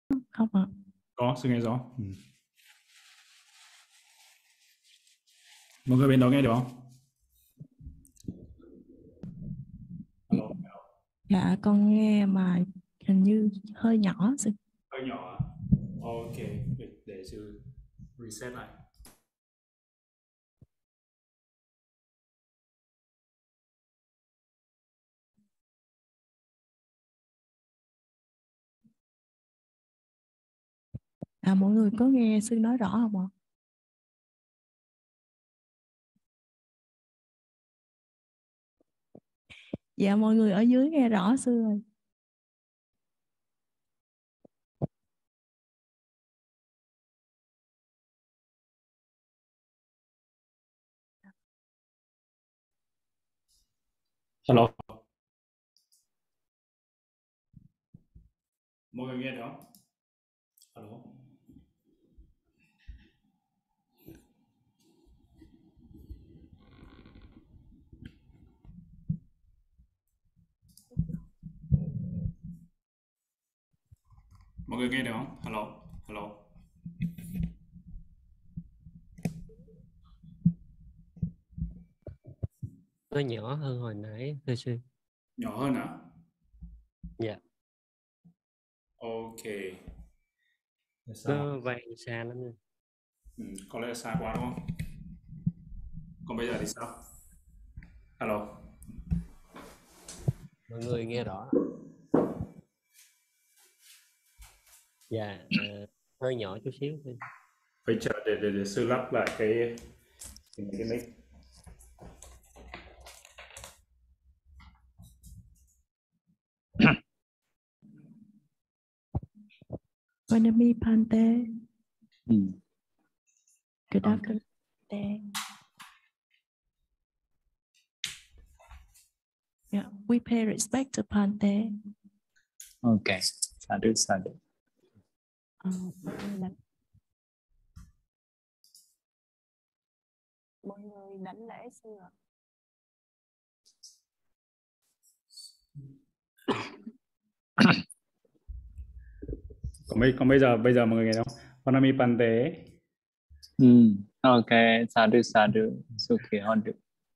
Không ạ. Có, sư nghe rõ. Mọi người bên đó nghe được không? Alo, Dạ con nghe mà hình như hơi nhỏ sư. hơi nhỏ à? Ok, để sư reset lại. Mọi người có nghe sư nói rõ không ạ? Dạ mọi người ở dưới nghe rõ sư rồi. Alo, mọi người nghe được không? Alo, mọi người nghe được không? Alo, alo. Nó nhỏ hơn hồi nãy thưa sư. Nhỏ hơn à? Dạ, Ok. Để sao? nó vang xa lắm nha. Có lẽ là xa quá đúng không? Còn bây giờ thì sao? Alo. Mọi người nghe rõ. Dạ, hơi nhỏ chút xíu thôi. Phải chờ để sư lắp lại cái mic. Vanami Pante. Good Okay. afternoon. Yeah, we pay respect to Pante. Okay, sadhu, sadhu. Mọi người đảnh lễ sư ạ. Còn bây giờ mọi người nghe không? Vanami Pante. Okay, sadhu, sadhu, sukhi hodu.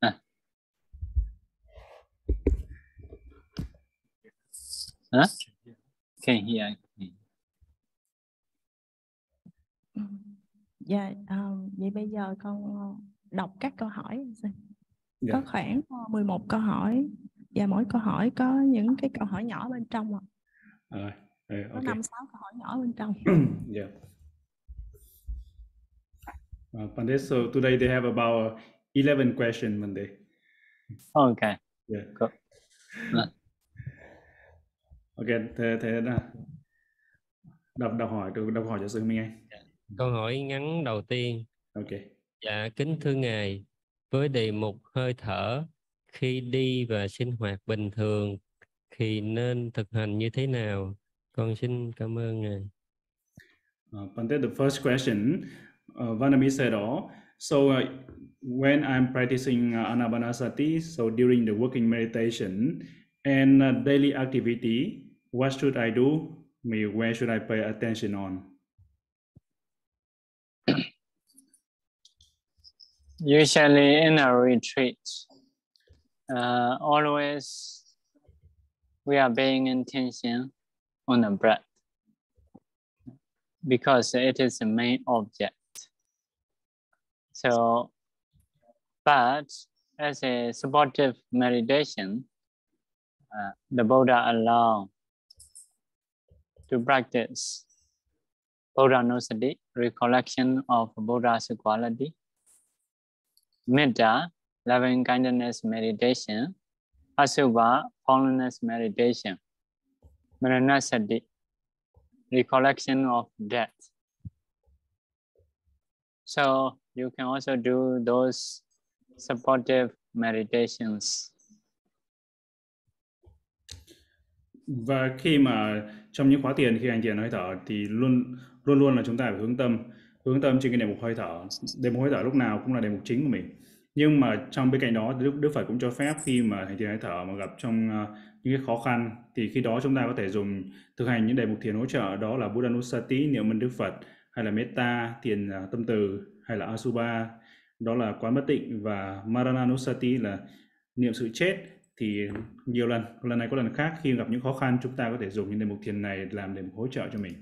Huh? Can hear. Dạ, vậy bây giờ con đọc các câu hỏi. Dạ. Có khoảng 11 câu hỏi và mỗi câu hỏi có những cái câu hỏi nhỏ bên trong ạ. Có Okay. 5-6 câu hỏi nhỏ bên trong. Yeah. Pande, so today they have about 11 questions, Pande. Okay. Yeah. Cool. Okay, thế là đọc hỏi cho sư Minh Anh. Câu hỏi ngắn đầu tiên. Okay. Dạ, kính thưa Ngài, với đề mục hơi thở, khi đi và sinh hoạt bình thường thì nên thực hành như thế nào? Con xin cảm ơn Ngài. Pande, the first question, Vanami said, so when I'm practicing Anapanasati, so during the working meditation and daily activity, what should I do? Where should I pay attention on? Usually in a retreat, always we are paying attention on the breath because it is the main object. So, but as a supportive meditation, the Buddha allowed to practice Buddha-nusati, recollection of Buddha's quality, Metta, loving kindness meditation, Asubha, fondness meditation, Maranasati, recollection of death. So you can also do those supportive meditations. Và khi mà trong những khóa thiền, khi hành thiền hơi thở thì luôn luôn là chúng ta phải hướng tâm trên cái đề mục hơi thở. Đề mục hơi thở lúc nào cũng là đề mục chính của mình. Nhưng mà trong bên cạnh đó Đức Phật cũng cho phép khi mà hành thiền hơi thở mà gặp trong những cái khó khăn thì khi đó chúng ta có thể dùng thực hành những đề mục thiền hỗ trợ, đó là Buddhanusati, niệm ơn Đức Phật, hay là Metta, thiền tâm từ, hay là Asubha, đó là quán bất tịnh, và Marananusati là niệm sự chết. Thì nhiều lần này có lần khác, khi gặp những khó khăn chúng ta có thể dùng những đề mục thiền này làm đề mục hỗ trợ cho mình.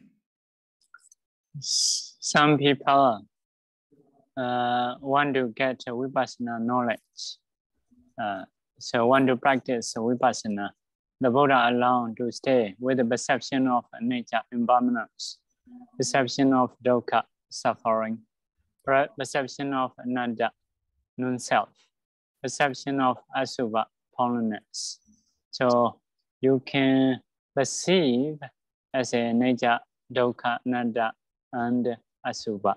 Some people want to get Vipassana knowledge. So want to practice Vipassana. The Buddha alone to stay with the perception of nature impermanence, perception of dukkha, suffering, perception of ananda, non-self, perception of asubha, fallenness. So you can perceive as a nature, dukkha, ananda, and asubha.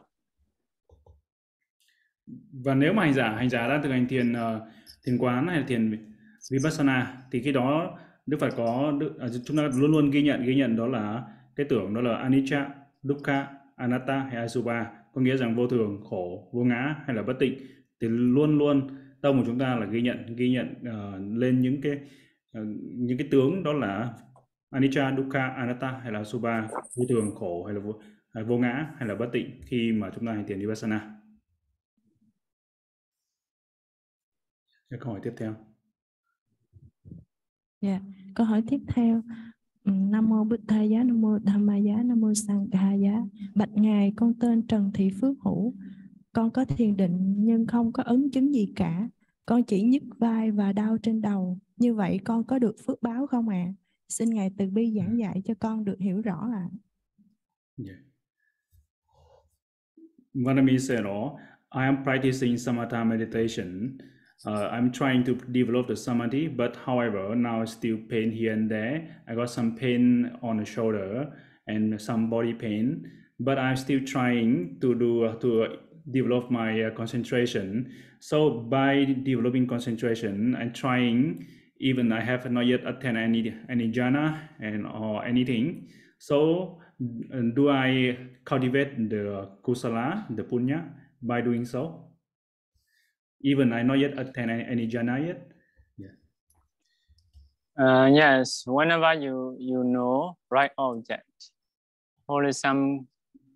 Và nếu mà hành giả đang thực hành thiền quán hay là thiền Vipassana thì khi đó Đức Phật chúng ta luôn luôn ghi nhận đó là cái tưởng, đó là anicca, dukkha, anatta hay asubha, có nghĩa rằng vô thường, khổ, vô ngã hay là bất tịnh. Thì luôn luôn tâm của chúng ta là ghi nhận lên những cái tướng, đó là anicca, dukkha, anatta hay là asubha, vô thường, khổ hay là vô ngã hay là bất tịnh khi mà chúng ta hành thiền Vipassana. Câu hỏi tiếp theo. Dạ, câu hỏi tiếp theo. Nam mô Bụt Thầy Giá, Nam mô Tham Ma Giá, Nam mô Sang Ca Giá. Bạch Ngài, con tên Trần Thị Phước Hữu. Con có thiền định nhưng không có ấn chứng gì cả. Con chỉ nhức vai và đau trên đầu. Như vậy con có được phước báo không ạ? Xin Ngài từ bi giảng dạy cho con được hiểu rõ ạ. Yeah. Vanami said, I am practicing samatha meditation. I'm trying to develop the samadhi, but however, now I still pain here and there. I got some pain on the shoulder and some body pain, but I'm still trying to develop my concentration. So by developing concentration and trying, even I have not yet attained any jhana or anything. So do I cultivate the kusala, the punya, by doing so? Even I not yet attain any jhana yet. Yeah. Yes, whenever you know right object, wholesomeness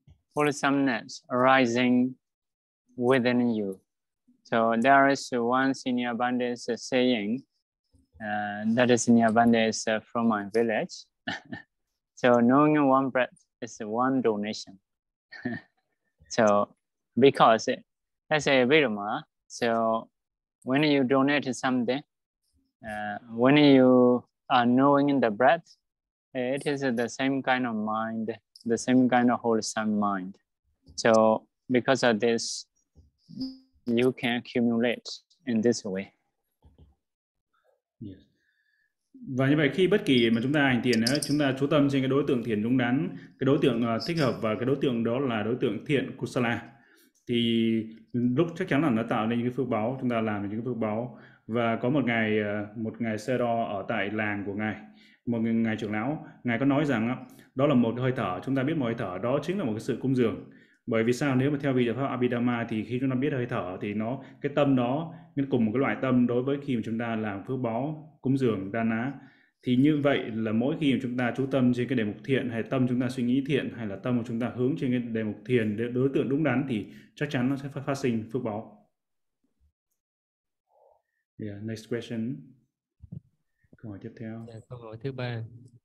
arising within you. So there is one senior bandit saying, that is senior bandit from my village. So knowing one breath is one donation. So because as a Vidama, so when you donate something, when you are knowing the breath, it is the same kind of mind, the same kind of wholesome mind. So because of this, you can accumulate in this way. Yes. Và như vậy khi bất kỳ mà chúng ta hành thiền chúng ta chú tâm trên cái đối tượng thiền đúng đắn, cái đối tượng thích hợp, và cái đối tượng đó là đối tượng thiện kusala, thì lúc chắc chắn là nó tạo nên những cái phước báu, chúng ta làm được những cái phước báu. Và có một ngài Sê Đo ở tại làng của ngài, một ngài trưởng lão, ngài có nói rằng đó là một hơi thở, chúng ta biết một hơi thở đó chính là một cái sự cúng dường. Bởi vì sao? Nếu mà theo vị giải pháp Abhidhamma thì khi chúng ta biết hơi thở thì cái tâm đó cùng một cái loại tâm đối với khi mà chúng ta làm phước báu, cúng dường, dana. Thì như vậy là mỗi khi mà chúng ta chú tâm trên cái đề mục thiện, hay tâm chúng ta suy nghĩ thiện, hay là tâm của chúng ta hướng trên cái đề mục thiền, đối tượng đúng đắn, thì chắc chắn nó sẽ phát sinh phước báu. Yeah, next question. Câu hỏi tiếp theo. Câu hỏi thứ 3.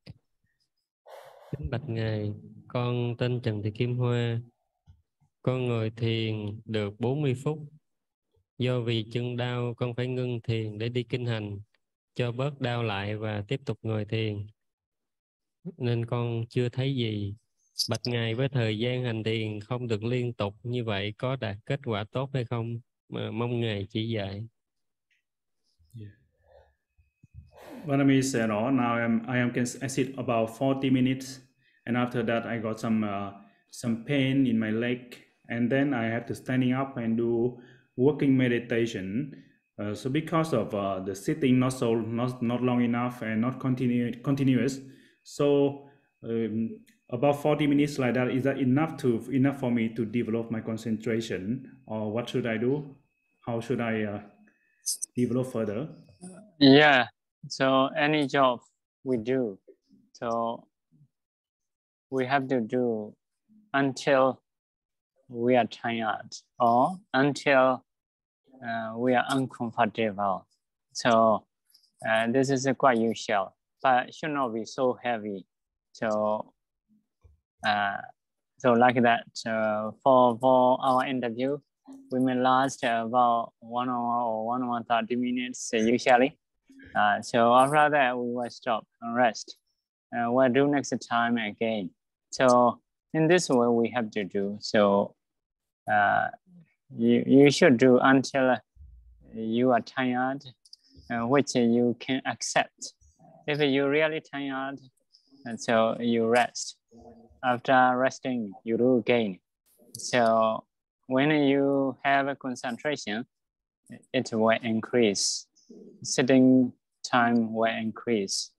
Kính bạch Ngài, con tên Trần Thị Kim Hoa. Con ngồi thiền được 40 phút. Do vì chân đau, con phải ngưng thiền để đi kinh hành, cho bớt đau lại và tiếp tục ngồi thiền. Nên con chưa thấy gì. Bạch Ngài, với thời gian hành thiền không được liên tục như vậy có đạt kết quả tốt hay không? Mà mong Ngài chỉ dạy. Yeah. Vanami said, I sit about 40 minutes, and after that I got some pain in my leg, and then I have to standing up and do working meditation. So because of the sitting not long enough and not continuous, so about 40 minutes like that, is that enough for me to develop my concentration, or what should I do? how should I develop further? Yeah, so any job we do, so we have to do until we are tired or until we are uncomfortable. So this is quite usual, but should not be so heavy. So so like that, for our interview, we may last about 1 hour or 1 hour 30 minutes usually. So after that, we will stop and rest. We'll do next time again. So in this way, we have to do. So you should do until you are tired, which you can accept. If you're really tired, and so you rest. After resting, you do again. So when you have a concentration, it will increase. Sitting time will increase.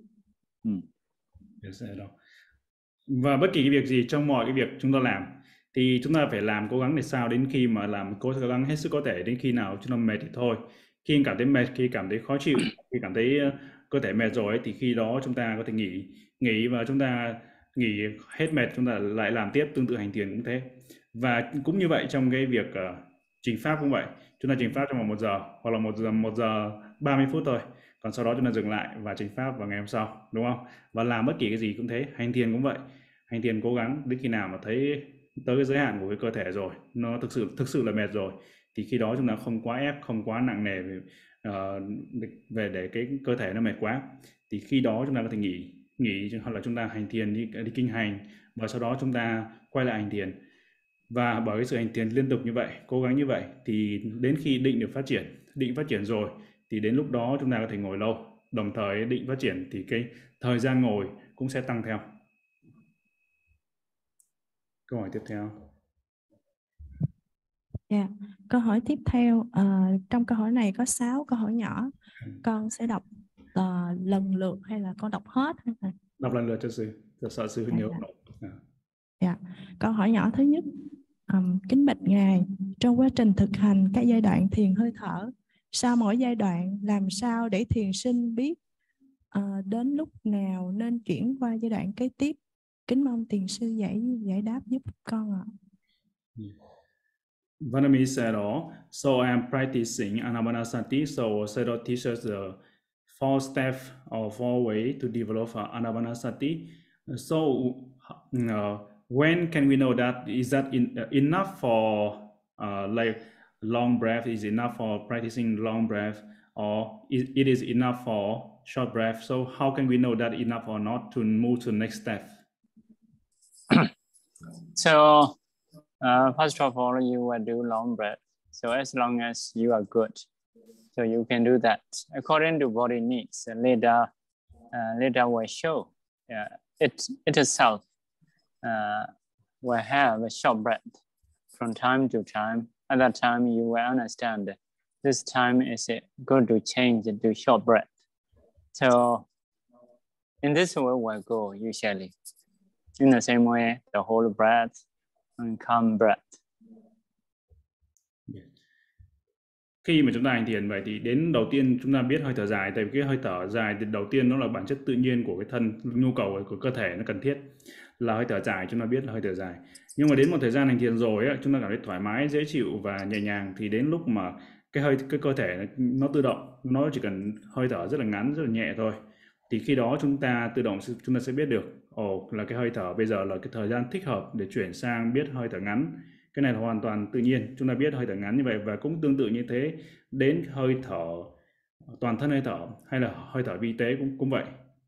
Và bất kỳ cái việc gì trong mọi cái việc chúng ta làm thì chúng ta phải làm cố gắng để sao đến khi mà làm cố gắng hết sức có thể, đến khi nào chúng ta mệt thì thôi. Khi cảm thấy mệt, khi cảm thấy khó chịu, khi cảm thấy cơ thể mệt rồi ấy, thì khi đó chúng ta có thể nghỉ và chúng ta nghỉ hết mệt chúng ta lại làm tiếp. Tương tự hành thiền cũng thế. Và cũng như vậy trong cái việc trình pháp cũng vậy. Chúng ta trình pháp trong vòng 1 giờ hoặc là 1 giờ 30 phút thôi. Còn sau đó chúng ta dừng lại và trình pháp vào ngày hôm sau, đúng không? Và làm bất kỳ cái gì cũng thế, hành thiền cũng vậy. Hành thiền cố gắng đến khi nào mà thấy tới cái giới hạn của cái cơ thể rồi, nó thực sự là mệt rồi, thì khi đó chúng ta không quá ép, không quá nặng nề về để cái cơ thể nó mệt quá, thì khi đó chúng ta có thể nghỉ hoặc là chúng ta hành thiền đi kinh hành, và sau đó chúng ta quay lại hành thiền. Và bởi cái sự hành thiền liên tục như vậy, cố gắng như vậy, thì đến khi định được phát triển rồi, thì đến lúc đó chúng ta có thể ngồi lâu. Đồng thời định phát triển thì cái thời gian ngồi cũng sẽ tăng theo. Câu hỏi tiếp theo. Yeah. Câu hỏi tiếp theo, trong câu hỏi này có 6 câu hỏi nhỏ. Con sẽ đọc lần lượt hay là con đọc hết? Đọc lần lượt cho sư, sợ sư nhớ. Yeah. Câu hỏi nhỏ thứ nhất, kính bạch Ngài, trong quá trình thực hành các giai đoạn thiền hơi thở, sau mỗi giai đoạn làm sao để thiền sinh biết đến lúc nào nên chuyển qua giai đoạn kế tiếp? Kính mong thiền sư giải đáp giúp con ạ. Vanami said, so I am practicing Anapanasati, so Sayadaw teaches the 4 steps or 4 ways to develop Anapanasati. So when can we know that? Is that enough for like long breath? Is enough for practicing long breath, or it is enough for short breath? So how can we know that enough or not to move to the next step? So first of all, you will do long breath. So as long as you are good, so you can do that according to body needs. Later will show it itself will have a short breath from time to time. At that time, you will understand this time is good to change to short breath. So in this way, we'll go usually. In the same way, the whole breath and calm breath. Khi mà chúng ta hành thiền vậy thì đến đầu tiên chúng ta biết hơi thở dài, tại vì cái hơi thở dài thì đầu tiên nó là bản chất tự nhiên của cái thân, nhu cầu của cơ thể nó cần thiết là hơi thở dài, chúng ta biết là hơi thở dài. Nhưng mà đến một thời gian hành thiền rồi ấy, chúng ta cảm thấy thoải mái, dễ chịu và nhẹ nhàng, thì đến lúc mà cái cơ thể nó tự động, nó chỉ cần hơi thở rất là ngắn, rất là nhẹ thôi, thì khi đó chúng ta tự động chúng ta sẽ biết được là cái hơi thở bây giờ là cái thời gian thích hợp để chuyển sang biết hơi thở ngắn. Cái này là hoàn toàn tự nhiên, chúng ta biết hơi thở ngắn như vậy. Và cũng tương tự như thế đến hơi thở toàn thân hơi thở hay là hơi thở vi tế cũng vậy.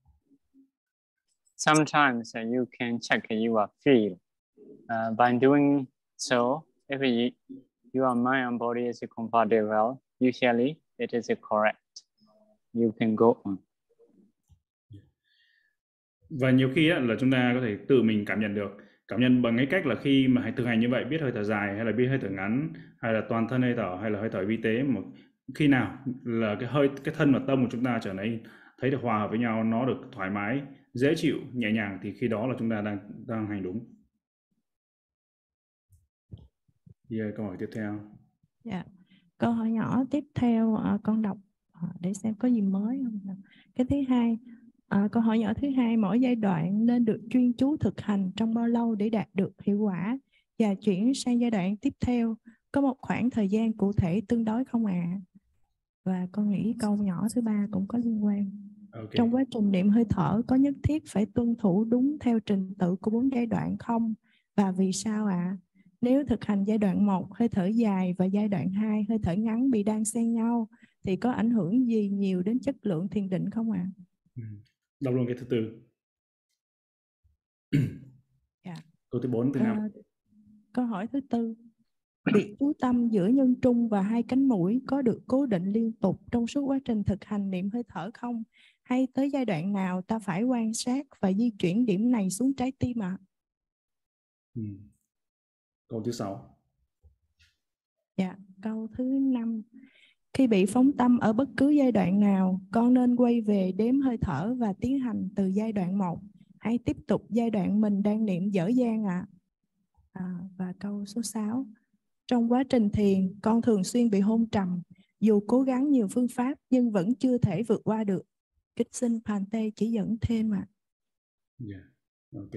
Sometimes you can check your feel by doing so. If your mind and body is compatible, usually it is correct. You can go on. Và nhiều khi là chúng ta có thể tự mình cảm nhận bằng cái cách là khi mà thực hành như vậy, biết hơi thở dài hay là biết hơi thở ngắn hay là toàn thân hơi thở hay là hơi thở vi tế, mà khi nào là cái thân và tâm của chúng ta trở nên thấy được hòa hợp với nhau, nó được thoải mái, dễ chịu, nhẹ nhàng, thì khi đó là chúng ta đang hành đúng. Câu hỏi tiếp theo. Yeah. Câu hỏi nhỏ tiếp theo con đọc để xem có gì mới không. Cái thứ hai, câu hỏi nhỏ thứ hai, mỗi giai đoạn nên được chuyên chú thực hành trong bao lâu để đạt được hiệu quả và chuyển sang giai đoạn tiếp theo? Có một khoảng thời gian cụ thể tương đối không ạ? Và con nghĩ câu nhỏ thứ ba cũng có liên quan. Okay. Trong quá trình niệm hơi thở có nhất thiết phải tuân thủ đúng theo trình tự của 4 giai đoạn không? Và vì sao ạ? Nếu thực hành giai đoạn 1 hơi thở dài và giai đoạn 2 hơi thở ngắn bị đan xen nhau thì có ảnh hưởng gì nhiều đến chất lượng thiền định không ạ? Đọc luôn cái thứ tư. Dạ. Câu thứ 4, thứ 5. Câu hỏi thứ tư. Việc chú tâm giữa nhân trung và hai cánh mũi có được cố định liên tục trong suốt quá trình thực hành niệm hơi thở không? Hay tới giai đoạn nào ta phải quan sát và di chuyển điểm này xuống trái tim ạ? Câu thứ 6. Dạ, câu thứ 5. Khi bị phóng tâm ở bất cứ giai đoạn nào, con nên quay về đếm hơi thở và tiến hành từ giai đoạn 1 hay tiếp tục giai đoạn mình đang niệm dở dang ạ? Và câu số 6. Trong quá trình thiền, con thường xuyên bị hôn trầm, dù cố gắng nhiều phương pháp nhưng vẫn chưa thể vượt qua được. Kính xin Phante chỉ dẫn thêm ạ. Yeah. Okay.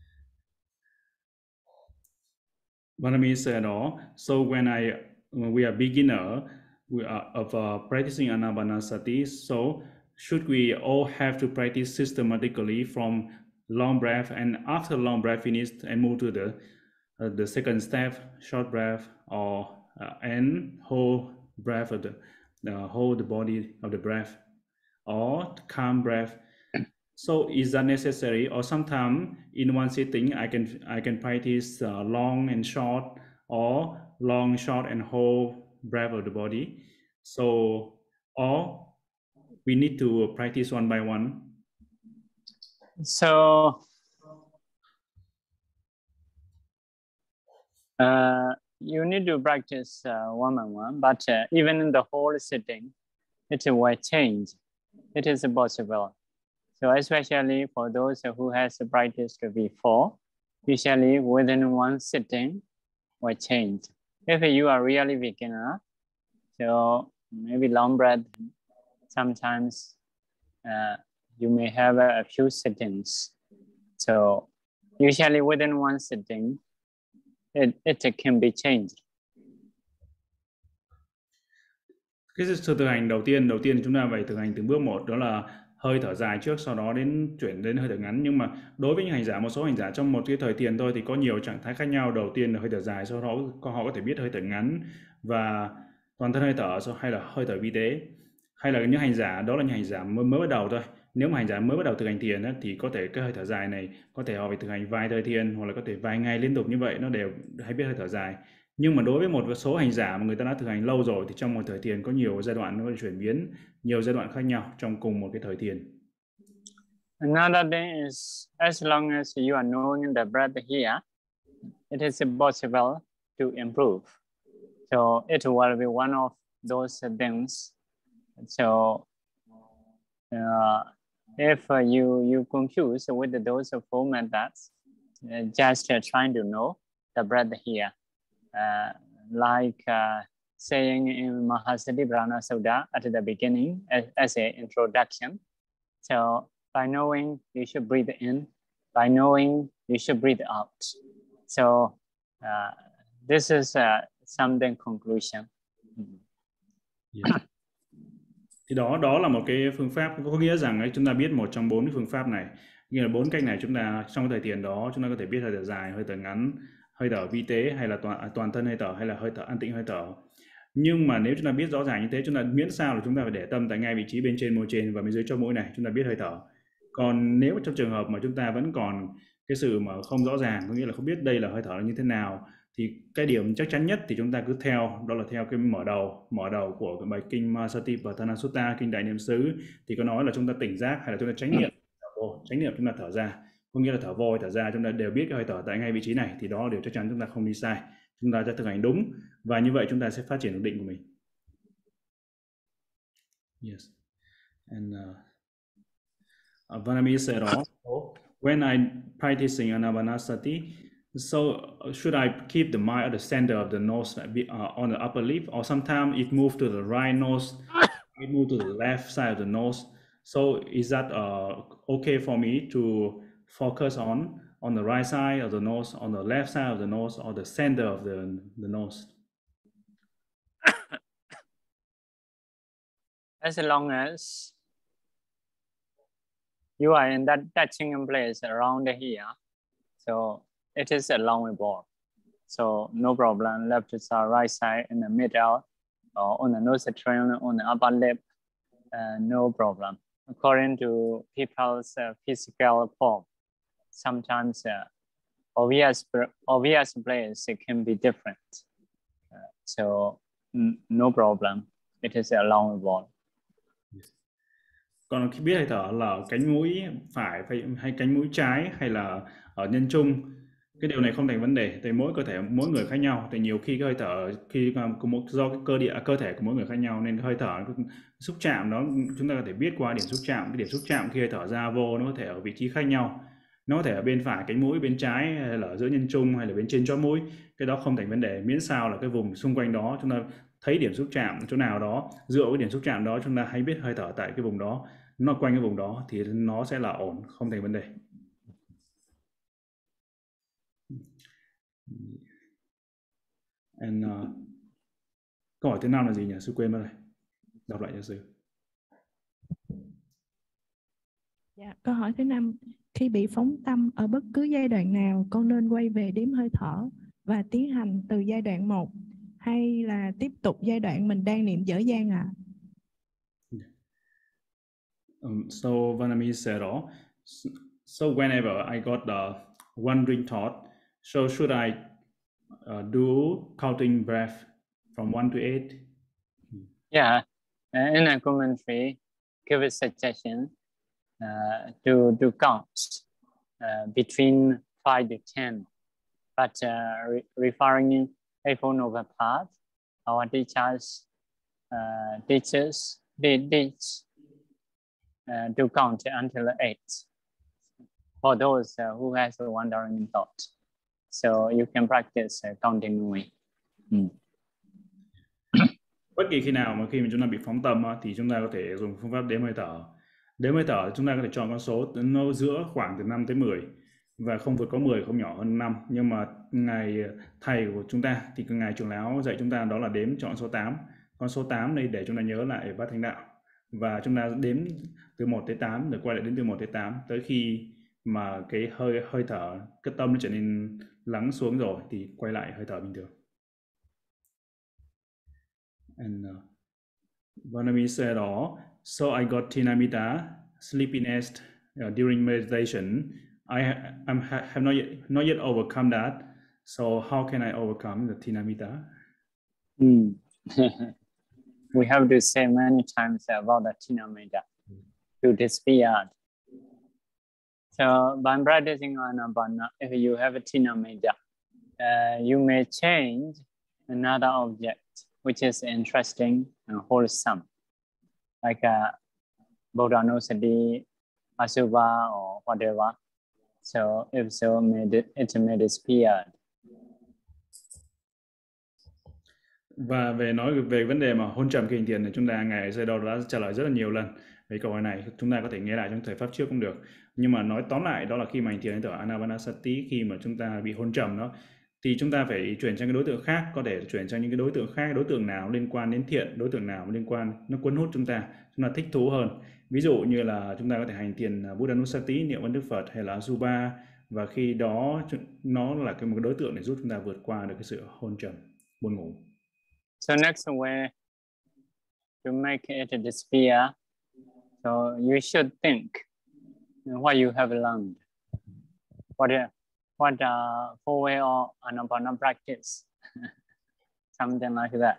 Vanami said, so when we are beginner of practicing Anapanasati, so should we all have to practice systematically from long breath, and after long breath finished and move to the second step, short breath, or and whole breath of the whole the body of the breath, or calm breath? So is that necessary, or sometimes in one sitting I can practice long and short, or long, short, and whole breath of the body? So, or we need to practice one by one? So you need to practice one by one, but even in the whole sitting, it will change. It is possible. So especially for those who has practiced before, usually within one sitting will change. If you are really beginner, so maybe long breath, sometimes you may have a few sittings. So usually within one sitting, it can be changed. Cái sự thực hành đầu tiên chúng ta phải thực hành từng bước một, đó là hơi thở dài trước, sau đó chuyển đến hơi thở ngắn. Nhưng mà đối với những hành giả, một số hành giả trong một cái thời thiền thôi thì có nhiều trạng thái khác nhau. Đầu tiên là hơi thở dài, sau đó họ có thể biết hơi thở ngắn và toàn thân hơi thở, hay là hơi thở vi tế. Hay là những hành giả, đó là những hành giả mới bắt đầu thôi. Nếu mà hành giả mới bắt đầu thực hành thiền thì có thể cái hơi thở dài này có thể họ phải thực hành vài thời thiền, hoặc là có thể vài ngày liên tục như vậy nó đều hay biết hơi thở dài. Nhưng mà đối với một số hành giả mà người ta đã thực hành lâu rồi thì trong một thời thiền có nhiều giai đoạn nó chuyển biến, nhiều giai đoạn khác nhau trong cùng một cái thời thiền. Another thing is, as long as you are knowing the breath here, it is possible to improve. So it will be one of those things. So if you confuse with those four methods, just trying to know the breath here, like saying in Mahasatipatthana Sutta at the beginning as an introduction. So by knowing, you should breathe in. By knowing, you should breathe out. So this is something conclusion. Yeah. Thì đó là một cái phương pháp, có nghĩa rằng ấy, chúng ta biết một trong 4 cái phương pháp này, như là 4 cách này chúng ta trong cái thời thiền đó chúng ta có thể biết hơi thở dài, hơi thở ngắn, hơi thở vi tế, hay là toàn thân hơi thở, hay là hơi thở an tĩnh hơi thở. Nhưng mà nếu chúng ta biết rõ ràng như thế, chúng ta miễn sao là chúng ta phải để tâm tại ngay vị trí bên trên môi trên và bên dưới chóp mũi này, chúng ta biết hơi thở. Còn nếu trong trường hợp mà chúng ta vẫn còn cái sự mà không rõ ràng, có nghĩa là không biết đây là hơi thở như thế nào, thì cái điểm chắc chắn nhất thì chúng ta cứ theo, đó là theo cái mở đầu của cái bài kinh Satipatthana Sutta, kinh Đại Niệm xứ, thì có nói là chúng ta tỉnh giác hay là chúng ta chánh niệm chúng ta thở ra, có nghĩa là thở vô hay thở ra chúng ta đều biết cái hơi thở tại ngay vị trí này, thì đó là điều chắc chắn chúng ta không đi sai, chúng ta sẽ thực hành đúng, và như vậy chúng ta sẽ phát triển được định của mình. Yes. And Vanami said also, when I'm practicing Anapanasati, So should I keep the mind at the center of the nose on the upper lip, or sometimes it moves to the right nose, it moves to the left side of the nose? So is that okay for me to focus on the right side of the nose, on the left side of the nose, or the center of the nose? As long as you are in that touching place around here, so it is allowable. So no problem, left side, right side, in the middle, or on the nose trim, on the upper lip, no problem. According to people's physical form, sometimes obvious place it can be different. So no problem, it is allowable. Còn khi biết hơi thở là ở cánh mũi phải hay cánh mũi trái hay là ở nhân trung, cái điều này không thành vấn đề. Tại mỗi cơ thể mỗi người khác nhau, tại nhiều khi cái hơi thở do cái cơ thể của mỗi người khác nhau nên cái hơi thở xúc chạm đó chúng ta có thể biết qua điểm xúc chạm. Cái điểm xúc chạm khi hơi thở ra vô nó có thể ở vị trí khác nhau, nó có thể ở bên phải cánh mũi, bên trái, hay là ở giữa nhân trung, hay là bên trên chóp mũi. Cái đó không thành vấn đề, miễn sao là cái vùng xung quanh đó chúng ta thấy điểm xúc chạm chỗ nào đó, dựa vào cái điểm xúc chạm đó chúng ta hãy biết hơi thở tại cái vùng đó, nó quanh cái vùng đó thì nó sẽ là ổn, không thành vấn đề. And câu hỏi thứ 5 là gì nhỉ? Sư quên mất rồi. Đọc lại cho sư. Dạ, câu hỏi thứ 5, khi bị phóng tâm ở bất cứ giai đoạn nào, con nên quay về đếm hơi thở và tiến hành từ giai đoạn 1 hay là tiếp tục giai đoạn mình đang niệm dở dang ạ? So Vanami said, so whenever I got the wandering thought, so should I do counting breath from 1 to 8? Yeah, in a commentary, give a suggestion to count between 5 to 10. But referring Eightfold Noble Path, our teachers teach to count until 8 for those who has a wandering thought. So you can practice counting away. Bất kỳ khi nào mà khi mà chúng ta bị phóng tâm thì chúng ta có thể dùng phương pháp đếm hơi thở. Đếm hơi thở chúng ta có thể chọn con số nó giữa khoảng từ 5 tới 10 và không vượt có 10, không nhỏ hơn 5. Nhưng mà ngài thầy của chúng ta thì ngài trưởng lão dạy chúng ta đó là đếm chọn số 8. Con số 8 đây để chúng ta nhớ lại bát thánh đạo. Và chúng ta đếm từ 1 tới 8 rồi quay lại đến từ 1 tới 8 tới khi mà cái hơi thở, cái tâm nó trở nên lắng xuống rồi thì quay lại hơi thở bình thường. And Vanami said, so I got Tinamita, sleepiness during meditation. I have not yet overcome that. So how can I overcome the Tinamita? We have to say many times about the Tinamita to disappear. So by practicing Anapana, if you have a Tinamita, you may change another object which is interesting and wholesome, like Bodhanusati, Asubha, or whatever. So if so, it may disappear. Và nói về vấn đề mà hôn trầm khi hành thiền thì chúng ta ngài Sayadaw đã trả lời rất là nhiều lần về câu hỏi này. Chúng ta có thể nghe lại trong thời pháp trước cũng được. Nhưng mà nói tóm lại đó là khi mà hành thiền hơi thở Anapanasati, khi mà chúng ta bị hôn trầm đó thì chúng ta phải chuyển sang cái đối tượng khác, có thể chuyển sang những cái đối tượng khác, đối tượng nào liên quan đến thiện, đối tượng nào liên quan nó cuốn hút chúng ta thích thú hơn. Ví dụ như là chúng ta có thể hành thiền Buddhanusati, niệm ơn Đức Phật, hay là Asubha, và khi đó nó là một cái đối tượng để giúp chúng ta vượt qua được cái sự hôn trầm, buồn ngủ. So next way to make it disappear, so you should think what you have learned, what four way of Anapana practice, something like that.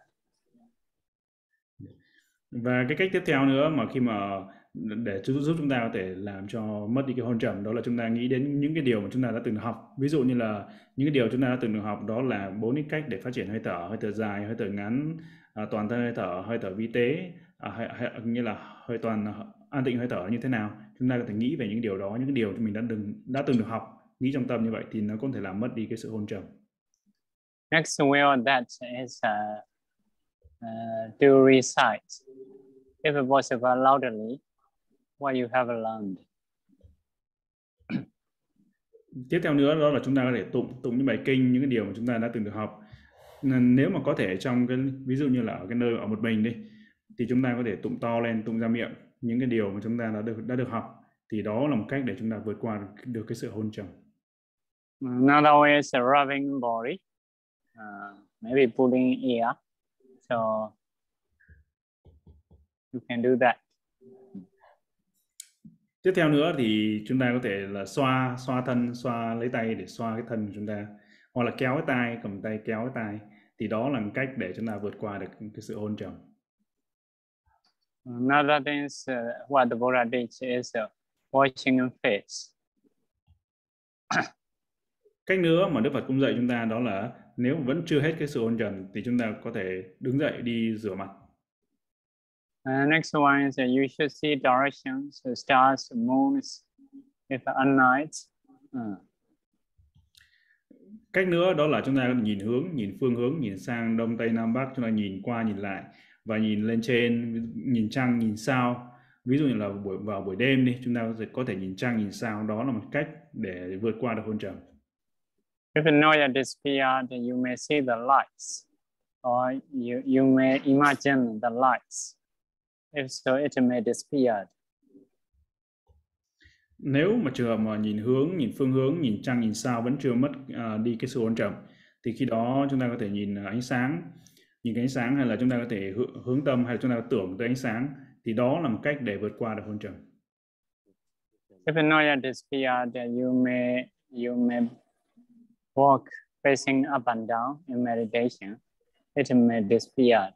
Và cái cách tiếp theo nữa mà khi mà để giúp chúng ta có thể làm cho mất đi cái hôn trầm, đó là chúng ta nghĩ đến những cái điều mà chúng ta đã từng học. Ví dụ như là những cái điều chúng ta đã từng được học, đó là 4 cái cách để phát triển hơi thở dài, hơi thở ngắn, toàn thân hơi thở vi tế, như là an tịnh hơi thở như thế nào. Chúng ta có thể nghĩ về những điều đó, những cái điều mình đã từng được học nghĩ trong tâm như vậy thì nó có thể làm mất đi cái sự hôn trầm. Next way that is to recite, if possible, loudly what you have learned. Tiếp theo nữa đó là chúng ta có thể tụng những bài kinh, những cái điều mà chúng ta đã từng được học. Nếu mà có thể trong cái ví dụ như là ở cái nơi ở một mình đi thì chúng ta có thể tụng to lên, tụng ra miệng những cái điều mà chúng ta đã được học, thì đó là một cách để chúng ta vượt qua được cái sự hôn trầm. Another way is rubbing body, maybe pulling ear, so you can do that. Tiếp theo nữa thì chúng ta có thể là xoa thân, xoa lấy tay để xoa cái thân của chúng ta, hoặc là kéo cái tai, cầm tay kéo cái tai, thì đó là một cách để chúng ta vượt qua được cái sự hôn trầm. Another thing is what the Buddha teaches is washing face. Cách nữa mà Đức Phật cũng dạy chúng ta đó là nếu vẫn chưa hết cái sự hôn trầm thì chúng ta có thể đứng dậy đi rửa mặt. Next one is you should see directions, stars, moons, if at night. Cách nữa đó là chúng ta nhìn hướng, nhìn phương hướng, nhìn sang đông tây nam bắc, chúng ta nhìn qua nhìn lại và nhìn lên trên, nhìn trăng, nhìn sao. Ví dụ như là vào buổi đêm đi, chúng ta có thể nhìn trăng, nhìn sao, đó là một cách để vượt qua được hôn trầm. If you know your disappeared, you may see the lights, or you may imagine the lights. If so, it may disappear. Nếu mà trường hợp mà nhìn hướng, nhìn phương hướng, nhìn trăng, nhìn sao vẫn chưa mất đi cái sự hôn trầm, thì khi đó chúng ta có thể nhìn ánh sáng, nhìn cái ánh sáng, hay là chúng ta có thể hướng tâm, hay là chúng ta tưởng tới ánh sáng, thì đó là một cách để vượt qua được hôn trầm. If you know your disappeared, you may walk facing up and down in meditation. It may disappear.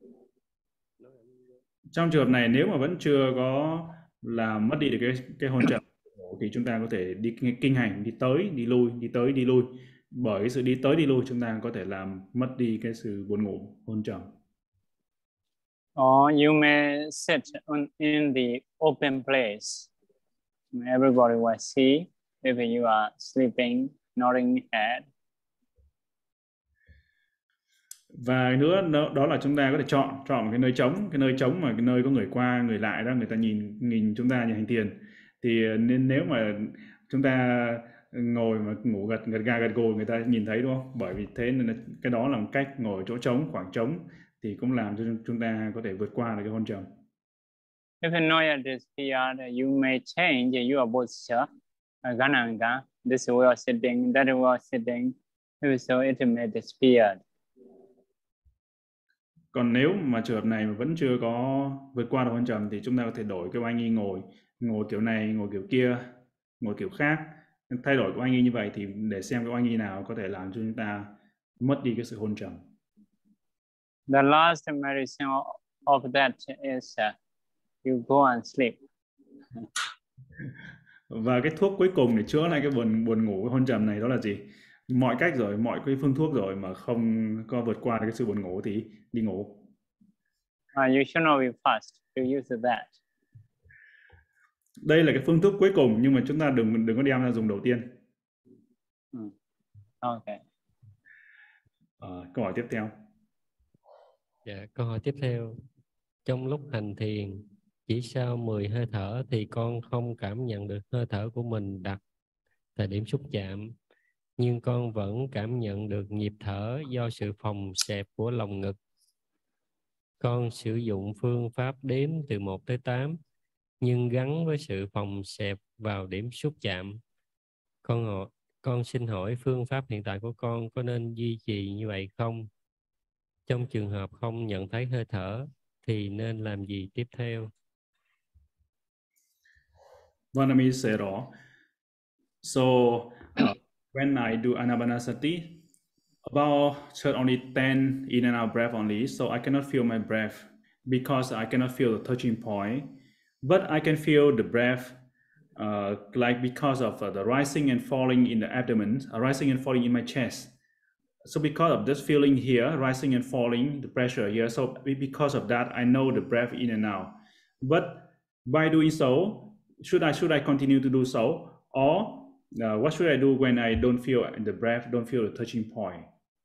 Trong trường hợp này, nếu mà vẫn chưa có làm mất đi được cái hôn trầm thì chúng ta có thể đi kinh hành, đi tới đi lui, đi tới đi lui. Bởi cái sự đi tới đi lui chúng ta có thể làm mất đi cái sự buồn ngủ, hôn trầm. Or you may sit in the open place. Everybody will see if you are sleeping, nodding head. Và nữa đó là chúng ta có thể chọn một cái nơi trống mà cái nơi có người qua người lại đó, người ta nhìn chúng ta như hành thiền. Thì nên nếu mà chúng ta ngồi mà ngủ gật gà gật gù, người ta nhìn thấy, đúng không? Bởi vì thế nên cái đó là một cách ngồi chỗ trống, khoảng trống, thì cũng làm cho chúng ta có thể vượt qua được cái hôn trầm. If you know your disappeared, you may change your posture. Gananga, this way of sitting, that way of sitting. If so, it may disappear. Còn nếu mà trường hợp này mà vẫn chưa có vượt qua được hôn trầm thì chúng ta có thể đổi cái oai nghi ngồi kiểu này, ngồi kiểu kia, ngồi kiểu khác, thay đổi cái oai nghi như vậy thì để xem cái oai nghi nào có thể làm cho chúng ta mất đi cái sự hôn trầm. The last medicine of that is you go and sleep. Và cái thuốc cuối cùng để chữa lại cái buồn ngủ, cái hôn trầm này đó là gì? Mọi cách rồi, mọi cái phương thuốc rồi mà không có vượt qua được cái sự buồn ngủ thì đi ngủ. You should not be fast to use that. Đây là cái phương thuốc cuối cùng, nhưng mà chúng ta đừng có đem ra dùng đầu tiên. Okay. Câu hỏi tiếp theo. Dạ, câu hỏi tiếp theo. Trong lúc hành thiền, chỉ sau 10 hơi thở thì con không cảm nhận được hơi thở của mình đặt thời điểm xúc chạm, nhưng con vẫn cảm nhận được nhịp thở do sự phồng xẹp của lồng ngực. Con sử dụng phương pháp đếm từ 1 tới 8, nhưng gắn với sự phồng xẹp vào điểm xúc chạm. Con xin hỏi phương pháp hiện tại của con có nên duy trì như vậy không? Trong trường hợp không nhận thấy hơi thở thì nên làm gì tiếp theo? Vanami said all. So when I do Anapanasati, about only 10 in and out breath only, so I cannot feel my breath because I cannot feel the touching point, but I can feel the breath like because of the rising and falling in the abdomen, rising and falling in my chest. So because of this feeling here, rising and falling, the pressure here, so because of that, I know the breath in and out. But by doing so, should I continue to do so, or What should I do when I don't feel the breath, don't feel the touching point?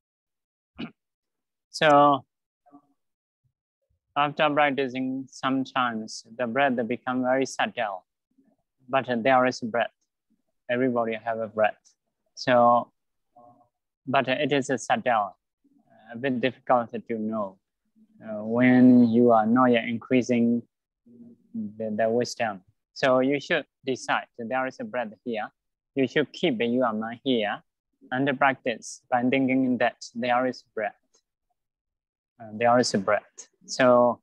So after practicing, sometimes the breath become very subtle, but there is breath. Everybody have a breath. So, but it is subtle, a bit difficult to know when you are not yet increasing the wisdom. So you should decide that there is a breath here. You should keep your mind here and practice by thinking that there is breath. There is a breath. So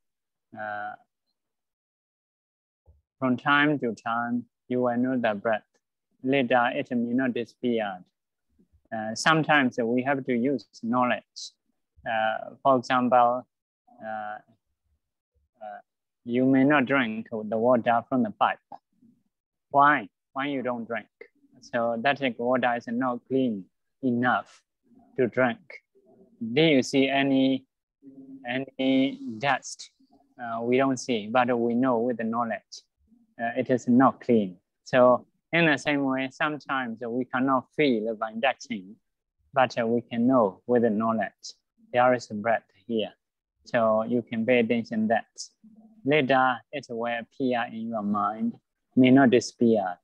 from time to time, you will know the breath. Later, it may not disappear. Sometimes we have to use knowledge. For example, you may not drink the water from the pipe. Why? Why you don't drink? So that water is not clean enough to drink. Do you see any dust? We don't see, but we know with the knowledge it is not clean. So in the same way, sometimes we cannot feel by touching, but we can know with the knowledge there is a breath here. So you can pay attention that. Later, it will appear in your mind, may not disappear.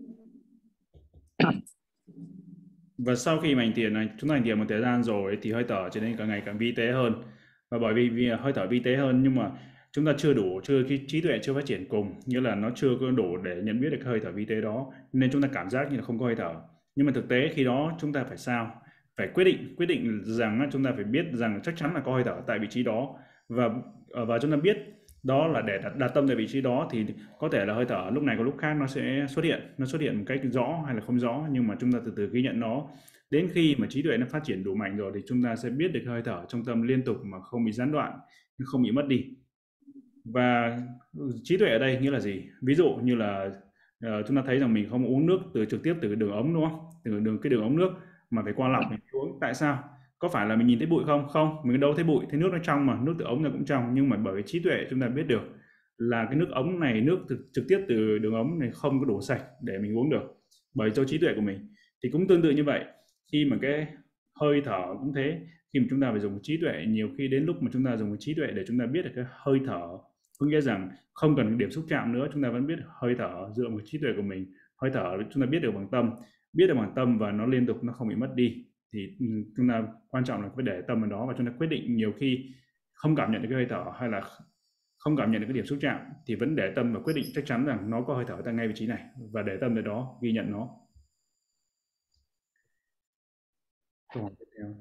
Và sau khi mà hành thiền này, chúng ta hành thiền một thời gian rồi thì hơi thở trở nên càng ngày càng vi tế hơn. Và bởi vì hơi thở vi tế hơn nhưng mà chúng ta cái trí tuệ chưa phát triển cùng, nghĩa là nó chưa có đủ để nhận biết được cái hơi thở vi tế đó, nên chúng ta cảm giác như là không có hơi thở. Nhưng mà thực tế khi đó chúng ta phải sao? Phải quyết định rằng chúng ta phải biết rằng chắc chắn là có hơi thở tại vị trí đó, và chúng ta biết đó là để đặt tâm tại vị trí đó thì có thể là hơi thở lúc này có lúc khác nó sẽ xuất hiện một cách rõ hay là không rõ, nhưng mà chúng ta từ từ ghi nhận nó. Đến khi mà trí tuệ nó phát triển đủ mạnh rồi thì chúng ta sẽ biết được hơi thở trong tâm liên tục mà không bị gián đoạn, không bị mất đi. Và trí tuệ ở đây nghĩa là gì? Ví dụ như là chúng ta thấy rằng mình không uống nước trực tiếp từ đường ống, đúng không? Từ cái đường ống nước mà phải qua lọc mình uống. Tại sao? Có phải là mình nhìn thấy bụi không? Không, mình đâu thấy bụi, thấy nước nó trong mà, nước từ ống nó cũng trong, nhưng mà bởi trí tuệ chúng ta biết được là cái nước ống này, nước trực tiếp từ đường ống này không có đủ sạch để mình uống được, bởi cho trí tuệ của mình. Thì cũng tương tự như vậy, khi mà cái hơi thở cũng thế, khi mà chúng ta phải dùng trí tuệ, nhiều khi đến lúc mà chúng ta dùng trí tuệ để chúng ta biết được cái hơi thở, có nghĩa rằng không cần điểm xúc chạm nữa, chúng ta vẫn biết hơi thở dựa vào trí tuệ của mình. Hơi thở chúng ta biết được bằng tâm và nó liên tục, nó không bị mất đi. Thì chúng ta quan trọng là phải để tâm vào đó, và chúng ta quyết định. Nhiều khi không cảm nhận được cái hơi thở hay là không cảm nhận được cái điểm xúc chạm thì vẫn để tâm và quyết định chắc chắn rằng nó có hơi thở tại ngay vị trí này, và để tâm vào đó, ghi nhận nó. Câu hỏi tiếp theo.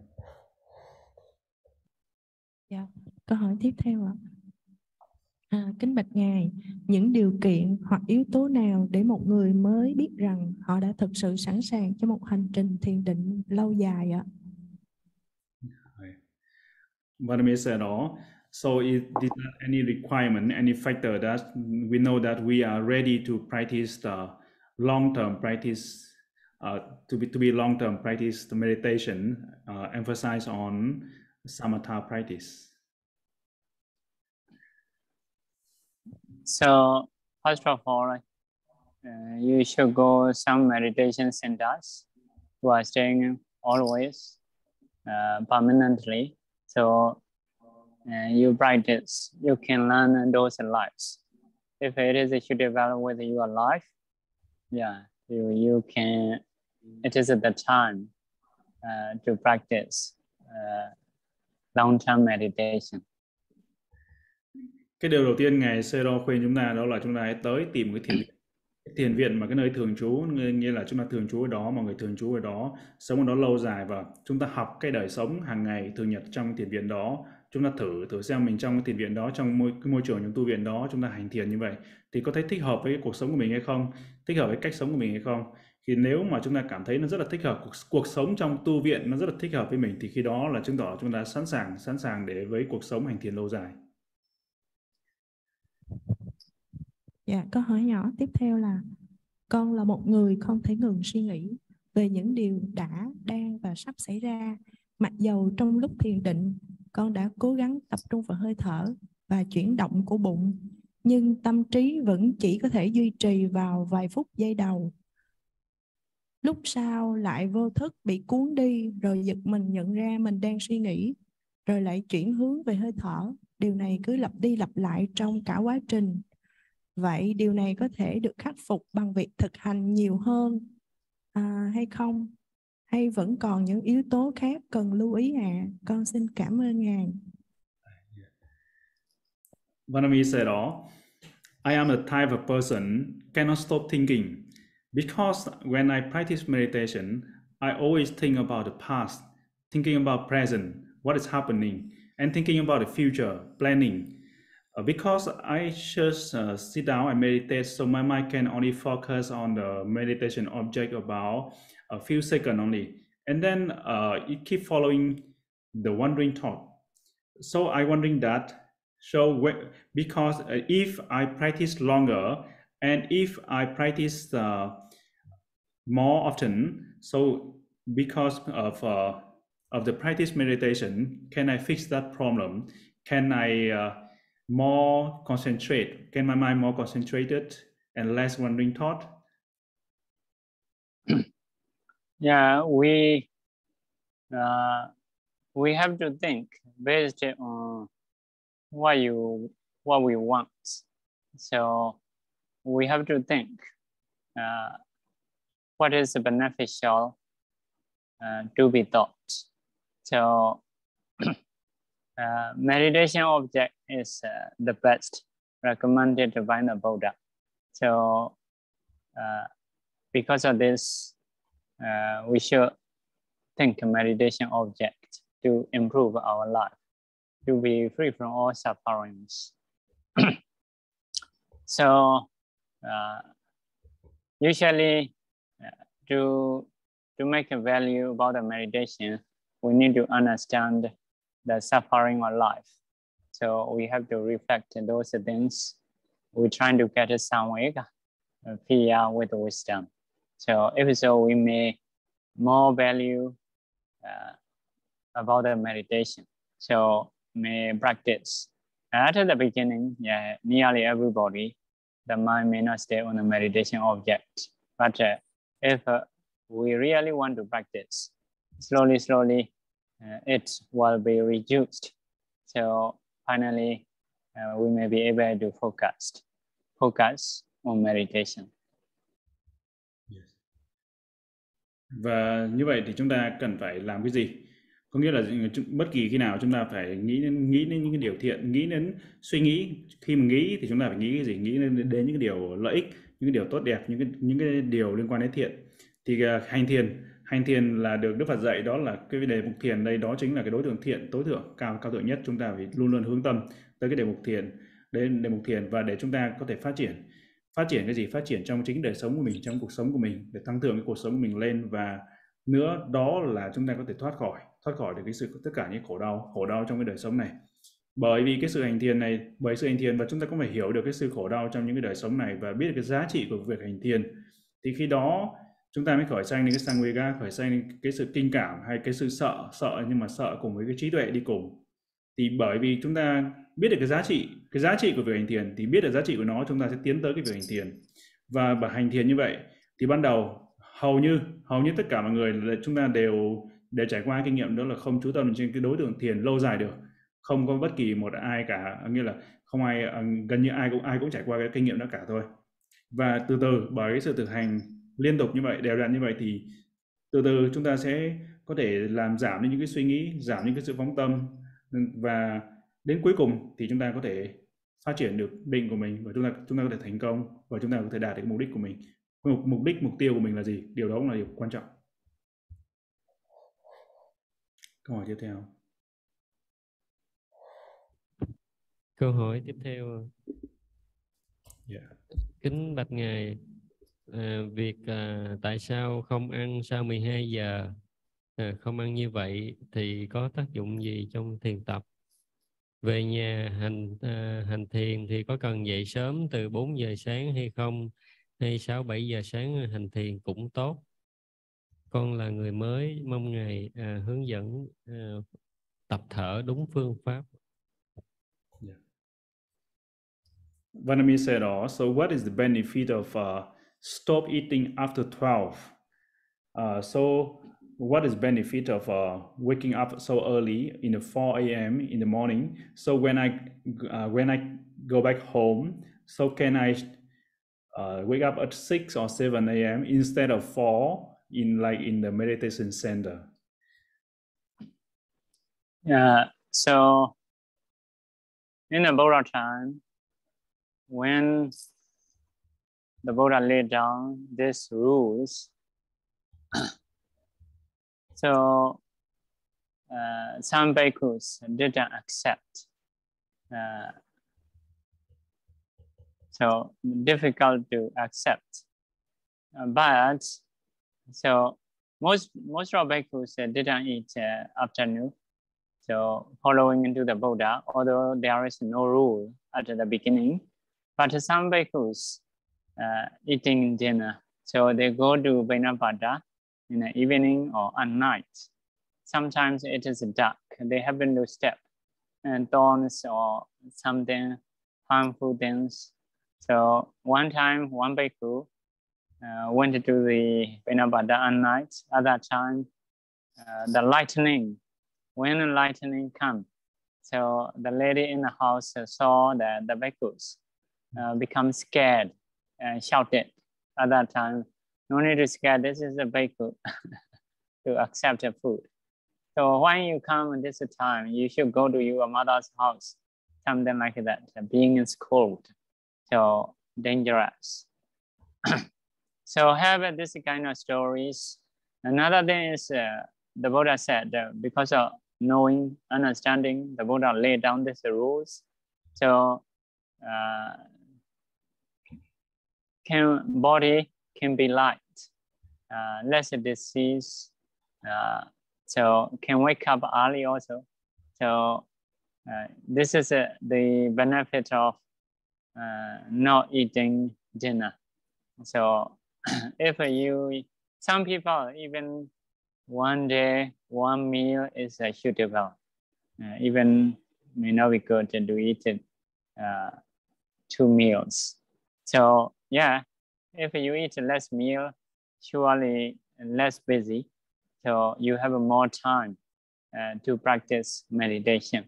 Dạ, câu hỏi tiếp theo ạ. Kính bạch Ngài, những điều kiện hoặc yếu tố nào để một người mới biết rằng họ đã thực sự sẵn sàng cho một hành trình thiền định lâu dài ạ? Vanami said all. So is there any requirement, any factor that we know that we are ready to practice the long-term practice, to be long-term practice the meditation, emphasize on samatha practice? So first of all, you should go some meditation centers who are staying always permanently. So you practice, you can learn those lives. If it is suitable with your life, yeah, you can. It is the time to practice long-term meditation. Cái điều đầu tiên Ngài Sero khuyên chúng ta đó là chúng ta hãy tới tìm cái thiền viện mà cái nơi thường trú, nghĩa là chúng ta thường trú ở đó, mọi người thường trú ở đó, sống ở đó lâu dài, và chúng ta học cái đời sống hàng ngày thường nhật trong thiền viện đó. Chúng ta thử xem mình trong cái thiền viện đó, trong môi trường trong tu viện đó, chúng ta hành thiền như vậy thì có thấy thích hợp với cuộc sống của mình hay không, thích hợp với cách sống của mình hay không. Thì nếu mà chúng ta cảm thấy nó rất là thích hợp, cuộc sống trong tu viện nó rất là thích hợp với mình, thì khi đó là chứng tỏ chúng ta sẵn sàng để với cuộc sống hành thiền lâu dài. Dạ, câu hỏi nhỏ tiếp theo là: con là một người không thể ngừng suy nghĩ về những điều đã, đang và sắp xảy ra. Mặc dầu trong lúc thiền định, con đã cố gắng tập trung vào hơi thở và chuyển động của bụng, nhưng tâm trí vẫn chỉ có thể duy trì vào vài phút giây đầu. Lúc sau lại vô thức bị cuốn đi, rồi giật mình nhận ra mình đang suy nghĩ, rồi lại chuyển hướng về hơi thở. Điều này cứ lặp đi lặp lại trong cả quá trình. Vậy điều này có thể được khắc phục bằng việc thực hành nhiều hơn hay không? Hay vẫn còn những yếu tố khác cần lưu ý ạ? Con xin cảm ơn Ngài. Vanami said, I am the type of person cannot stop thinking, because when I practice meditation, I always think about the past, thinking about present, what is happening, and thinking about the future, planning. Because I just sit down and meditate, so my mind can only focus on the meditation object about a few seconds only, and then it keep following the wandering thought. So I wondering that, because if I practice longer and if I practice more often, so because of the practice meditation, can I fix that problem? Can I more concentrate? Can my mind more concentrated and less wandering thought? Yeah, we have to think based on what we want. So we have to think what is beneficial to be thought. So meditation object is the best recommended by the Buddha. So because of this, we should think meditation object to improve our life, to be free from all sufferings. So usually to make a value about the meditation, we need to understand the suffering of life. So we have to reflect those things. We're trying to get some way fear with wisdom. So if so, we may more value about the meditation. So may practice. At the beginning, nearly everybody, the mind may not stay on the meditation object. But if we really want to practice, slowly, it will be reduced. So finally, we may be able to focus on meditation. Yes. Và như vậy thì chúng ta cần phải làm cái gì? Có nghĩa là bất kỳ khi nào chúng ta phải nghĩ đến những cái điều thiện, nghĩ đến suy nghĩ. Khi mà nghĩ thì chúng ta phải nghĩ cái gì? Nghĩ đến những cái điều lợi ích, những cái điều tốt đẹp, những cái điều liên quan đến thiện. Thì hành thiền là được Đức Phật dạy, đó là cái đề mục thiền đây, đó chính là cái đối tượng thiện tối thượng, cao thượng nhất. Chúng ta phải luôn luôn hướng tâm tới cái đề mục thiền, và để chúng ta có thể phát triển cái gì? Phát triển trong chính đời sống của mình, trong cuộc sống của mình, để tăng cường cái cuộc sống của mình lên. Và nữa đó là chúng ta có thể thoát khỏi được tất cả những khổ đau trong cái đời sống này. Bởi vì cái sự hành thiền này, và chúng ta cũng phải hiểu được cái sự khổ đau trong những cái đời sống này và biết được cái giá trị của việc hành thiền, thì khi đó chúng ta mới khởi sanh đến cái Samvega, khởi sanh đến cái sự kinh cảm hay cái sự sợ, nhưng mà sợ cùng với cái trí tuệ đi cùng. Thì bởi vì chúng ta biết được cái giá trị của việc hành thiền, thì biết được giá trị của nó, chúng ta sẽ tiến tới cái việc hành thiền. Và bởi hành thiền như vậy thì ban đầu hầu như tất cả mọi người, chúng ta đều trải qua kinh nghiệm, đó là không chú tâm trên cái đối tượng thiền lâu dài được. Không có bất kỳ một ai cả, nghĩa là không ai, gần như ai cũng trải qua cái kinh nghiệm đó cả thôi. Và từ từ, bởi cái sự thực hành liên tục như vậy, đều đặn như vậy, thì từ từ chúng ta sẽ có thể làm giảm đi những cái suy nghĩ, giảm những cái sự phóng tâm, và đến cuối cùng thì chúng ta có thể phát triển được định của mình, và chúng ta có thể thành công, và chúng ta có thể đạt được mục đích của mình. Mục tiêu của mình là gì? Điều đó cũng là điều quan trọng. Câu hỏi tiếp theo. Câu hỏi tiếp theo. Yeah. Kính bạch Ngài, việc tại sao không ăn sau 12 giờ, không ăn như vậy thì có tác dụng gì trong thiền tập? Về nhà hành thiền thì có cần dậy sớm từ 4 giờ sáng hay không? Hay 6-7 giờ sáng hành thiền cũng tốt? Con là người mới, mong Ngài hướng dẫn tập thở đúng phương pháp. Yeah. Vanami said, so what is the benefit of stop eating after 12? So what is benefit of waking up so early in the 4 a.m. in the morning? So when I go back home, so can I wake up at 6 or 7 a.m. instead of 4 in the meditation center? So in the Buddha time, when the Buddha laid down these rules, so some bhikkhus didn't accept. So difficult to accept. But so most of bhikkhus didn't eat afternoon. So following into the Buddha, although there is no rule at the beginning, but some bhikkhus eating dinner. So they go to Bainapada in the evening or at night. Sometimes it is dark. They happen to step and thorns or something harmful things. So one time, one bhikkhu went to the Bainapada at night. At that time, the lightning, when the lightning comes, so the lady in the house saw that the bhikkhus become scared and shouted. At that time, no need to scare, this is a bhikkhu to accept the food. So when you come at this time, you should go to your mother's house, something like that. Being is cold, so dangerous. So have this kind of stories. Another thing is the Buddha said because of knowing, understanding, the Buddha laid down these rules. So body can be light, less disease. So can wake up early also. So this is the benefit of not eating dinner. So if some people even one day, one meal is suitable. Even may not be good to eat it 2 meals. So yeah, if you eat less meal, surely less busy. So you have more time to practice meditation.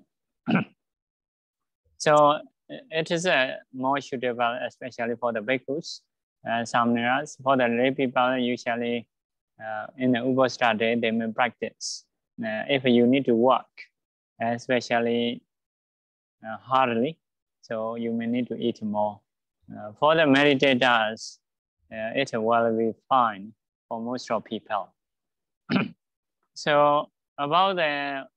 So it is more suitable, especially for the bhikkhus, samneras. For the lay people, usually in the Upasthana, they may practice. If you need to work, especially hardly, so you may need to eat more. For the meditators, it will be fine for most of people. So about the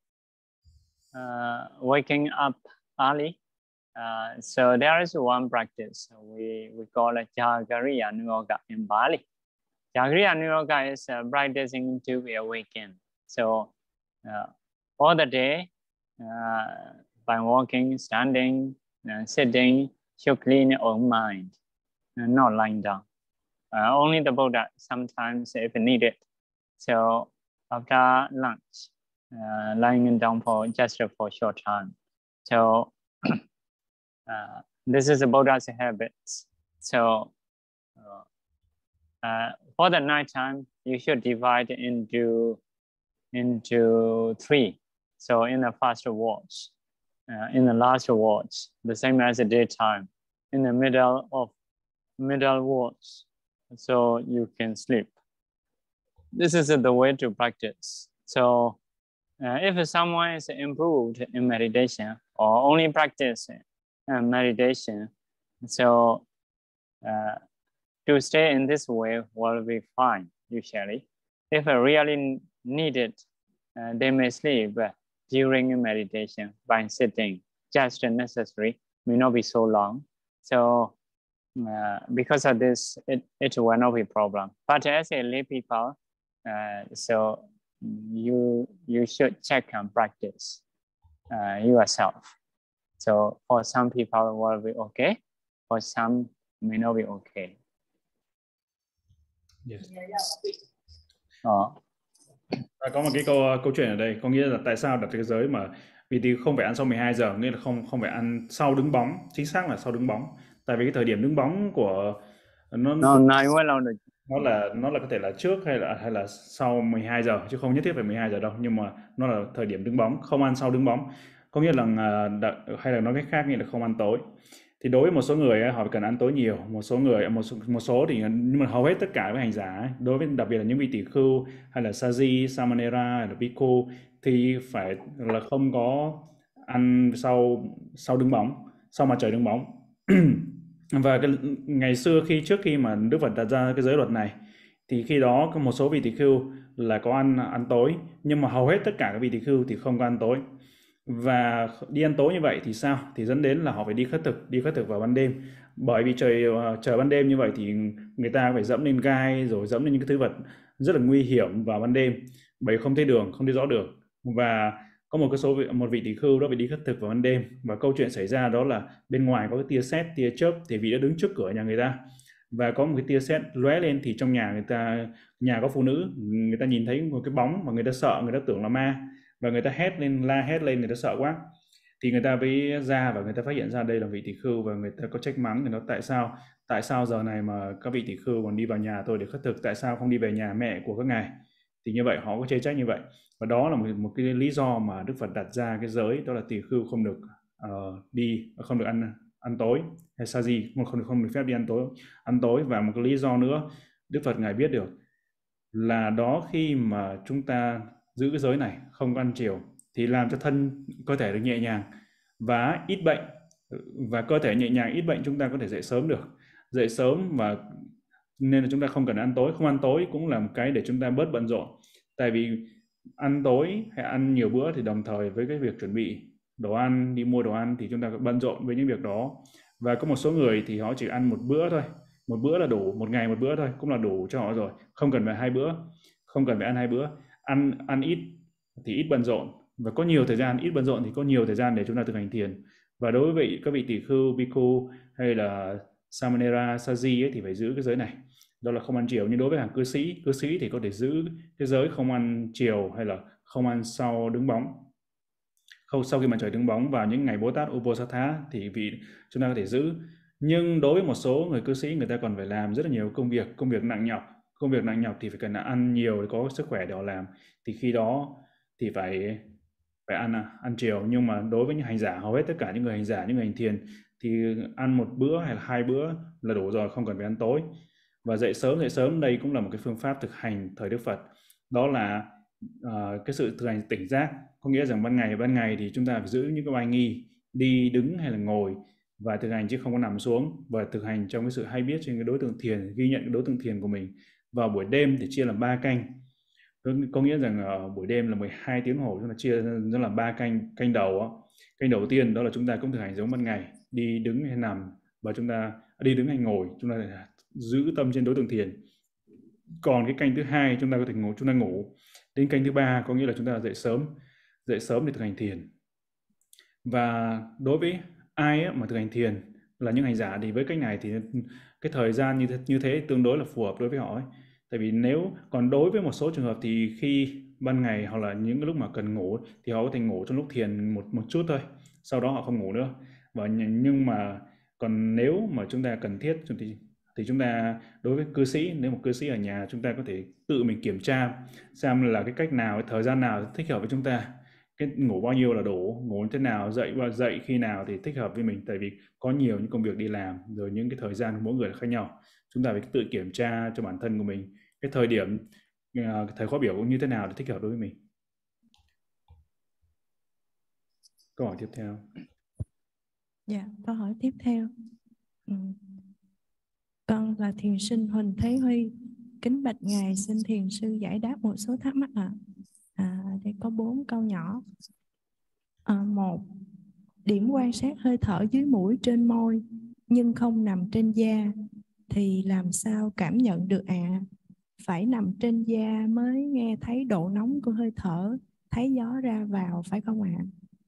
waking up early, so there is one practice we call it Jagariya Nuyoga in Bali. Jagariya Nuyoga is practicing to be awakened. So all the day, by walking, standing, sitting, should clean your own mind, not lying down. Only the Buddha sometimes if needed. So after lunch, lying down for just for short time. So this is the Buddha's habits. So for the night time, you should divide into 3. So in the first watch, in the last watch, the same as the daytime, in the middle watch, so you can sleep. This is the way to practice. So if someone is improved in meditation or only practice meditation, so to stay in this way will be fine usually. If really needed, they may sleep during meditation by sitting, just necessary, may not be so long. So because of this, it will not be a problem. But as a lay people, so you should check and practice yourself. So for some people it will be okay, for some may not be okay. Yes. Có một cái câu chuyện ở đây, có nghĩa là tại sao đặt cái giới mà vì thì không phải ăn sau 12 giờ, nghĩa là không phải ăn sau đứng bóng, chính xác là sau đứng bóng. Tại vì cái thời điểm đứng bóng của nó nó là có thể là trước hay là sau 12 giờ, chứ không nhất thiết phải 12 giờ đâu, nhưng mà nó là thời điểm đứng bóng, không ăn sau đứng bóng, có nghĩa là hay là nói cách khác nghĩa là không ăn tối. Thì đối với một số người ấy, họ cần ăn tối nhiều, một số thì, nhưng mà hầu hết tất cả với hành giả ấy, đối với đặc biệt là những vị tỷ khưu hay là Saji, Samanera hay là Bhikkhu thì phải là không có ăn sau đứng bóng, sau mặt trời đứng bóng. Và ngày xưa trước khi mà Đức Phật đặt ra cái giới luật này thì khi đó có một số vị tỷ khưu là có ăn tối, nhưng mà hầu hết tất cả các vị tỷ khưu thì không có ăn tối. Và đi ăn tối như vậy thì sao? Thì dẫn đến là họ phải đi khất thực vào ban đêm. Bởi vì trời ban đêm như vậy thì người ta phải dẫm lên gai rồi dẫm lên những cái thứ vật rất là nguy hiểm vào ban đêm, bởi không thấy đường, không thấy rõ đường. Và có một vị tỷ khưu đó phải đi khất thực vào ban đêm, và câu chuyện xảy ra đó là bên ngoài có cái tia sét, tia chớp, thì vị đã đứng trước cửa nhà người ta và có một cái tia sét lóe lên, thì trong nhà nhà có phụ nữ, người ta nhìn thấy một cái bóng và người ta sợ, người ta tưởng là ma, và người ta la hét lên, người ta sợ quá, thì người ta mới ra và người ta phát hiện ra đây là vị tỷ khưu, và người ta có trách mắng người nó tại sao giờ này mà các vị tỷ khưu còn đi vào nhà tôi để khất thực, tại sao không đi về nhà mẹ của các ngài. Thì như vậy họ có chê trách như vậy, và đó là một cái lý do mà Đức Phật đặt ra cái giới, đó là tỷ khưu không được không được ăn tối, hay Saji không được phép đi ăn tối. Và một cái lý do nữa Đức Phật ngài biết được là đó, khi mà chúng ta giữ cái giới này không ăn chiều thì làm cho cơ thể được nhẹ nhàng và ít bệnh, và cơ thể nhẹ nhàng ít bệnh chúng ta có thể dậy sớm, và nên là chúng ta không cần ăn tối. Không ăn tối cũng là một cái để chúng ta bớt bận rộn, tại vì ăn tối hay ăn nhiều bữa thì đồng thời với cái việc chuẩn bị đồ ăn, đi mua đồ ăn thì chúng ta bận rộn với những việc đó. Và có một số người thì họ chỉ ăn một bữa thôi, một bữa là đủ, một ngày một bữa thôi cũng là đủ cho họ rồi, không cần phải 2 bữa, không cần phải ăn 2 bữa. Ăn ít thì ít bận rộn, và có nhiều thời gian, ít bận rộn thì có nhiều thời gian để chúng ta thực hành thiền. Và đối với các vị tỷ khưu, bhikkhu hay là Samanera, Saji ấy, thì phải giữ cái giới này, đó là không ăn chiều. Nhưng đối với hàng cư sĩ thì có thể giữ cái giới không ăn chiều hay là không ăn sau đứng bóng, không sau khi mặt trời đứng bóng vào những ngày Bồ Tát Uposatha thì chúng ta có thể giữ. Nhưng đối với một số người cư sĩ, người ta còn phải làm rất là nhiều công việc nặng nhọc thì phải cần ăn nhiều để có sức khỏe để họ làm, thì khi đó thì phải ăn chiều. Nhưng mà đối với những hành giả, hầu hết tất cả những người hành giả, những người hành thiền thì ăn một bữa hay là 2 bữa là đủ rồi, không cần phải ăn tối. Và dậy sớm đây cũng là một cái phương pháp thực hành thời Đức Phật, đó là cái sự thực hành tỉnh giác, có nghĩa rằng ban ngày thì chúng ta phải giữ những cái oai nghi, đi đứng hay là ngồi và thực hành, chứ không có nằm xuống, và thực hành trong cái sự hay biết trên cái đối tượng thiền, ghi nhận cái đối tượng thiền của mình. Vào buổi đêm thì chia làm 3 canh, có nghĩa rằng ở buổi đêm là 12 tiếng hồ, chúng ta chia ra làm 3 canh đầu. Canh đầu tiên đó là chúng ta cũng thực hành giống ban ngày, đi đứng hay nằm, và chúng ta đi đứng hay ngồi chúng ta giữ tâm trên đối tượng thiền. Còn cái canh thứ hai chúng ta có thể chúng ta ngủ. Đến canh thứ ba có nghĩa là chúng ta dậy sớm để thực hành thiền. Và đối với ai mà thực hành thiền là những hành giả thì với cách này thì cái thời gian như thế tương đối là phù hợp đối với họ ấy. Tại vì nếu còn đối với một số trường hợp thì khi ban ngày hoặc là những lúc mà cần ngủ thì họ có thể ngủ trong lúc thiền một chút thôi, sau đó họ không ngủ nữa. Nhưng mà còn nếu mà chúng ta cần thiết thì chúng ta, đối với cư sĩ, nếu một cư sĩ ở nhà, chúng ta có thể tự mình kiểm tra xem là cái cách nào, thời gian nào thích hợp với chúng ta, cái ngủ bao nhiêu là đủ, ngủ như thế nào, dậy khi nào thì thích hợp với mình. Tại vì có nhiều những công việc đi làm, rồi những cái thời gian của mỗi người là khác nhau, chúng ta phải tự kiểm tra cho bản thân của mình cái thời điểm, thời khóa biểu như thế nào để thích hợp đối với mình. Câu hỏi tiếp theo. Dạ, câu hỏi tiếp theo. Con là thiền sinh Huỳnh Thế Huy, kính bạch ngài xin thiền sư giải đáp một số thắc mắc ạ. Đây có 4 câu nhỏ. 1. Điểm quan sát hơi thở dưới mũi trên môi nhưng không nằm trên da thì làm sao cảm nhận được ạ? Phải nằm trên da mới nghe thấy độ nóng của hơi thở, thấy gió ra vào phải không ạ?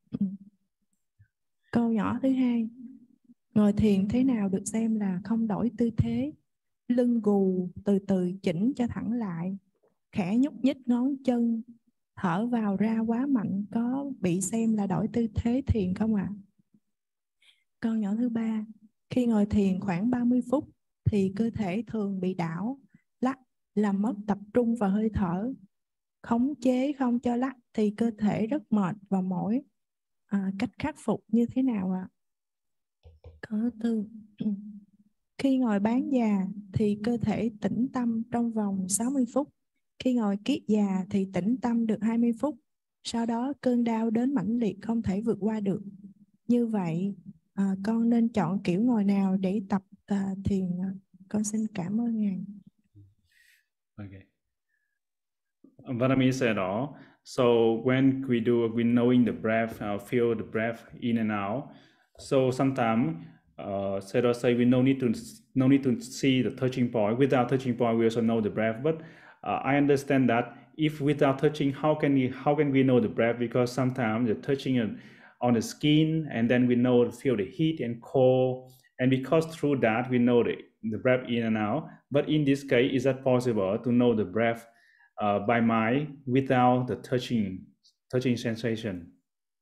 Câu nhỏ thứ 2. Ngồi thiền thế nào được xem là không đổi tư thế? Lưng gù, từ từ chỉnh cho thẳng lại, khẽ nhúc nhích ngón chân, thở vào ra quá mạnh có bị xem là đổi tư thế thiền không ạ? Câu nhỏ thứ 3. Khi ngồi thiền khoảng 30 phút thì cơ thể thường bị đảo, lắc làm mất tập trung vào hơi thở. Khống chế không cho lắc thì cơ thể rất mệt và mỏi. Cách khắc phục như thế nào ạ? Có tư. Khi ngồi bán già thì cơ thể tĩnh tâm trong vòng 60 phút. Khi ngồi kiết già thì tĩnh tâm được 20 phút. Sau đó cơn đau đến mãnh liệt không thể vượt qua được. Như vậy, con nên chọn kiểu ngồi nào để tập thiền? Con xin cảm ơn Ngài. Okay. Vanami said, so when we knowing the breath, feel the breath in and out. So sometimes, Sayadaw say we no need to see the touching point. Without touching point, we also know the breath. But I understand that if without touching, how can we know the breath? Because sometimes the touching on the skin, and then we feel the heat and cold, and because through that we know the breath in and out. But in this case, is that possible to know the breath by mind without the touching sensation?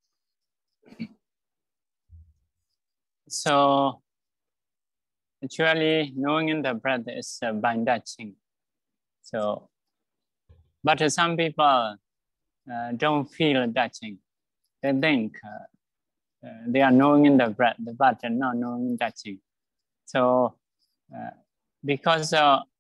So actually, knowing the breath is by touching. So, but some people don't feel touching. They think they are knowing the breath, but not knowing touching. So, because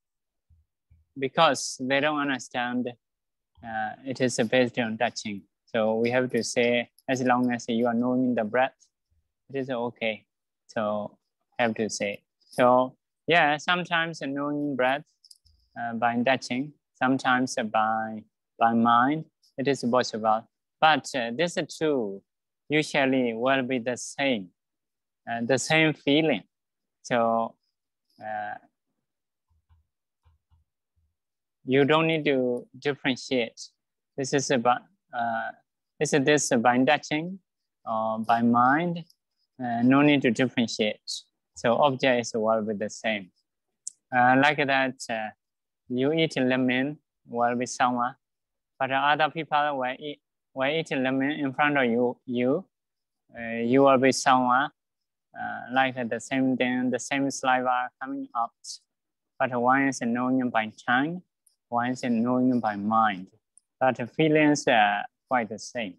they don't understand, it is based on touching. So we have to say, as long as you are knowing the breath, it is okay. So have to say. So yeah, sometimes knowing breath by touching, sometimes by mind, it is possible. But this two usually will be the same feeling. So you don't need to differentiate. This is about this by touching or by mind. No need to differentiate. So objects will be the same. Like that, you eat lemon will be sour, but other people will eat lemon in front of you will be sour. Like the same thing, the same saliva coming out. But one is knowing by tongue, one is knowing by mind. But the feelings are quite the same.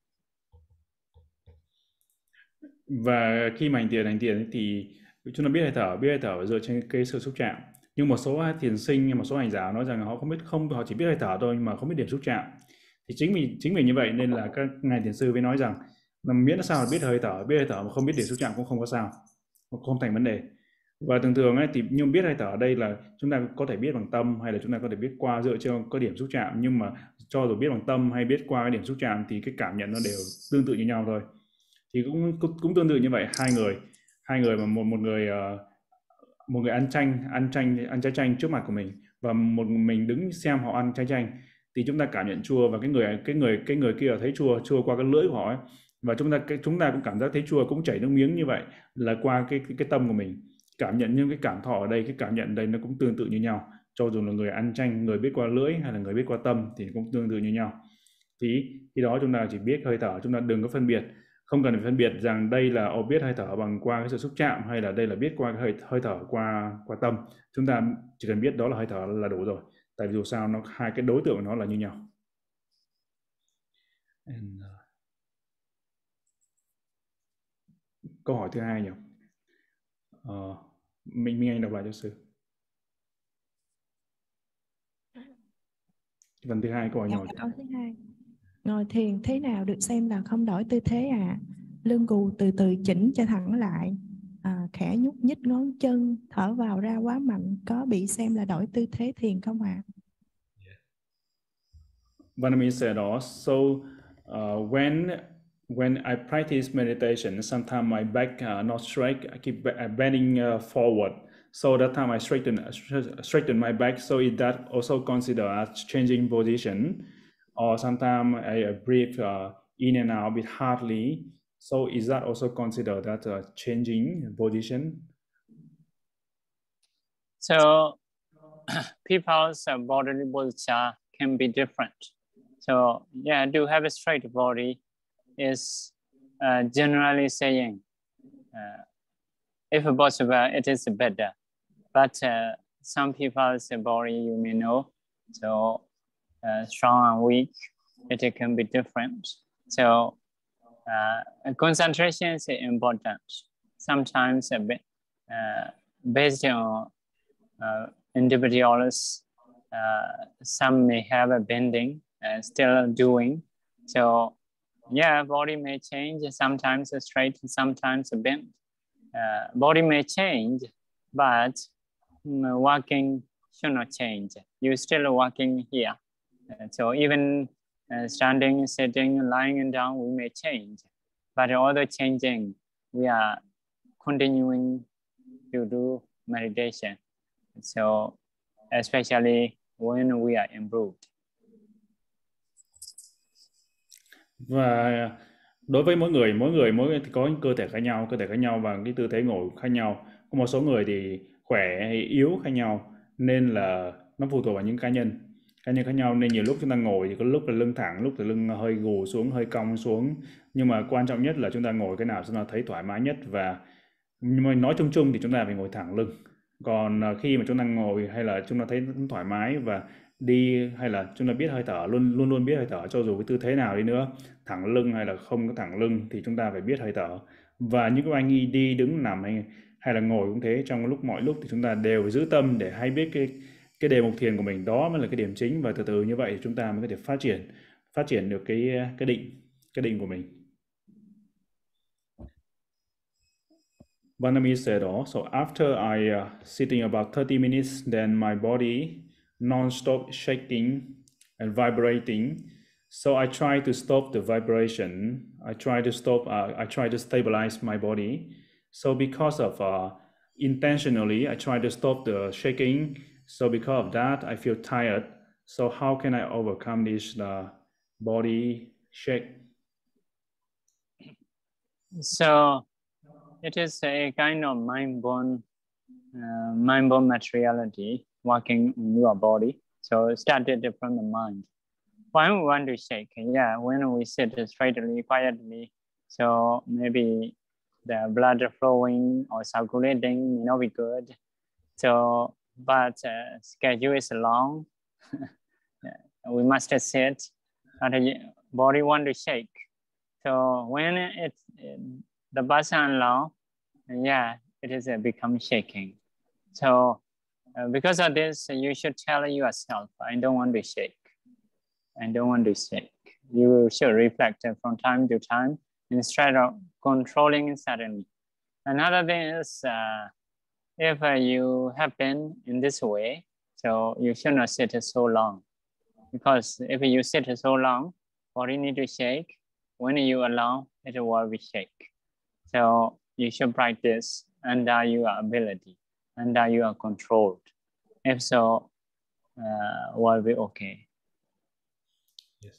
Và khi mà hành thiền thì chúng ta biết hơi thở dựa trên cái sự xúc chạm. Nhưng một số thiền sinh, một số hành giả nói rằng họ chỉ biết hơi thở thôi mà không biết điểm xúc chạm. Thì chính vì như vậy nên là các ngài thiền sư mới nói rằng là miễn là sao biết hơi thở mà không biết điểm xúc chạm cũng không có sao, không thành vấn đề. Và thường thì nhưng biết hơi thở ở đây là chúng ta có thể biết bằng tâm hay là chúng ta có thể biết qua dựa trên có điểm xúc chạm, nhưng mà cho dù biết bằng tâm hay biết qua cái điểm xúc chạm thì cái cảm nhận nó đều tương tự như nhau thôi. Thì cũng tương tự như vậy, hai người mà một người ăn trái chanh trước mặt của mình và một mình đứng xem họ ăn trái chanh thì chúng ta cảm nhận chua, và cái người kia thấy chua qua cái lưỡi của họ ấy. Và chúng ta cũng cảm giác thấy chua, cũng chảy nước miếng như vậy là qua cái tâm của mình cảm nhận. Nhưng cái cảm thọ ở đây, cái cảm nhận ở đây nó cũng tương tự như nhau, cho dù là người ăn chanh, người biết qua lưỡi hay là người biết qua tâm thì cũng tương tự như nhau. Thì khi đó chúng ta chỉ biết hơi thở, chúng ta đừng có phân biệt, không cần phải phân biệt rằng đây là biết hơi thở bằng qua cái sự xúc chạm hay là đây là biết qua cái hơi thở qua tâm. Chúng ta chỉ cần biết đó là hơi thở là đủ rồi, tại vì dù sao hai cái đối tượng nó là như nhau. Câu hỏi thứ hai nhỉ? Minh Anh đọc lại cho sư. Phần thứ hai, câu hỏi nhỏ. Câu thứ hai, ngồi thiền thế nào được xem là không đổi tư thế ạ? Lưng gù từ từ chỉnh cho thẳng lại, khẽ nhúc nhích ngón chân, thở vào ra quá mạnh, có bị xem là đổi tư thế thiền không ạ? Vanami said also, when I practice meditation, sometimes my back not straight, I keep bending forward. So that time I straighten my back. So is that also considered as changing position? Or sometimes I breathe in and out a bit hardly. So is that also considered that changing position? So people's bodily posture can be different. So yeah, to have a straight body is generally saying, if possible, it is better. But some people's body you may know, so strong and weak, it can be different. So concentration is important. Sometimes based on individuals, some may have a bending, still doing. So yeah, body may change, sometimes straight, sometimes bent. Body may change, but walking should not change. You're still walking here. So even standing, sitting, lying down, we may change. But although changing, we are continuing to do meditation. So especially when we are improved. Và đối với mỗi người thì có cơ thể khác nhau và cái tư thế ngồi khác nhau. Có một số người thì khỏe hay yếu khác nhau, nên là nó phụ thuộc vào những cá nhân khác nhau, nên nhiều lúc chúng ta ngồi thì có lúc là lưng thẳng, lúc là lưng hơi gù xuống, hơi cong xuống, nhưng mà quan trọng nhất là chúng ta ngồi cái nào chúng ta thấy thoải mái nhất. Và nhưng mà nói chung thì chúng ta phải ngồi thẳng lưng. Còn khi mà chúng ta ngồi hay là chúng ta thấy thoải mái và đi, hay là chúng ta biết hơi thở, luôn biết hơi thở, cho dù cái tư thế nào đi nữa, thẳng lưng hay là không có thẳng lưng, thì chúng ta phải biết hơi thở. Và những cái anh đi đứng nằm hay là ngồi cũng thế, trong mọi lúc thì chúng ta đều phải giữ tâm để hay biết cái đề mục thiền của mình, đó mới là cái điểm chính. Và từ từ như vậy thì chúng ta mới có thể phát triển được cái định của mình. Vanami said, so after I sitting about 30 minutes, then my body non-stop shaking and vibrating. So I try to stop the vibration. I try to stabilize my body. So because of intentionally, I try to stop the shaking. So because of that, I feel tired. So how can I overcome this body shake? So it is a kind of mind-born materiality working on your body. So it started from the mind. Why we want to shake? Yeah, when we sit straightly, quietly, so maybe the blood flowing or circulating may not be good. So, but schedule is long. We must sit. And the body want to shake. So when the person allow, yeah, it is become shaking. So because of this, you should tell yourself, I don't want to shake. I don't want to shake. You should reflect from time to time instead of controlling suddenly. Another thing is, if you have been in this way, so you should not sit so long. Because if you sit so long, body need to shake. When you allow, it will be shake. So you should practice under your ability, under your control. If so, will be okay. Yes.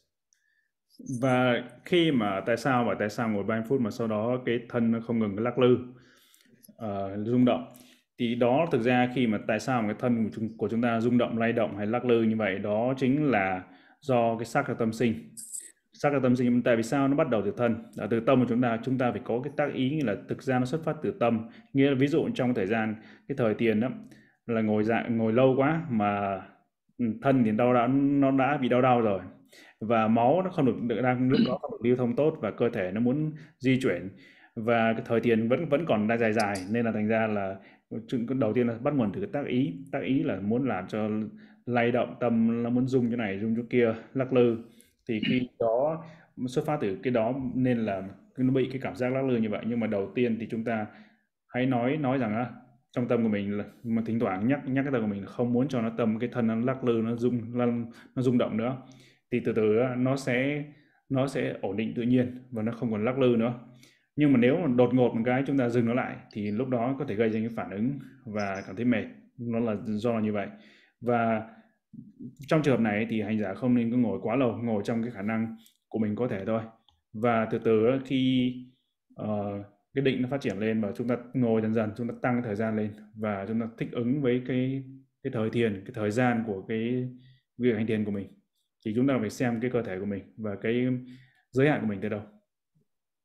Và khi mà tại sao ngồi 30 phút mà sau đó cái thân nó không ngừng lắc lư, rung động, thì đó thực ra khi mà tại sao cái thân của chúng ta rung động, lay động hay lắc lư như vậy, đó chính là do cái sắc tâm sinh. Tại vì sao nó bắt đầu từ thân? Từ tâm của chúng ta phải có cái tác ý, nghĩa là thực ra nó xuất phát từ tâm. Nghĩa là ví dụ trong cái thời tiền đó là ngồi lâu quá mà thân thì nó đã bị đau rồi, và máu nó không được lúc đó không được lưu thông tốt, và cơ thể nó muốn di chuyển, và cái thời tiền vẫn còn đang dài, nên là thành ra là đầu tiên là bắt nguồn từ cái tác ý là muốn làm cho lay động tâm, nó muốn rung chỗ này rung chỗ kia, lắc lư. Thì khi đó xuất phát từ cái đó nên là nó bị cái cảm giác lắc lư như vậy. Nhưng mà đầu tiên thì chúng ta hãy nói rằng trong tâm của mình là mà thỉnh thoảng nhắc cái tâm của mình là không muốn cho cái thân nó lắc lư, nó rung động nữa, thì từ từ nó sẽ ổn định tự nhiên và nó không còn lắc lư nữa. Nhưng mà nếu mà đột ngột một cái chúng ta dừng nó lại thì lúc đó có thể gây ra những phản ứng và cảm thấy mệt, nó là do như vậy. Và trong trường hợp này thì hành giả không nên cứ ngồi quá lâu, ngồi trong cái khả năng của mình có thể thôi. Và từ từ khi cái định nó phát triển lên và chúng ta ngồi dần chúng ta tăng cái thời gian lên và chúng ta thích ứng với cái thời thiền, cái thời gian của cái việc hành thiền của mình, thì chúng ta phải xem cái cơ thể của mình và cái giới hạn của mình tới đâu.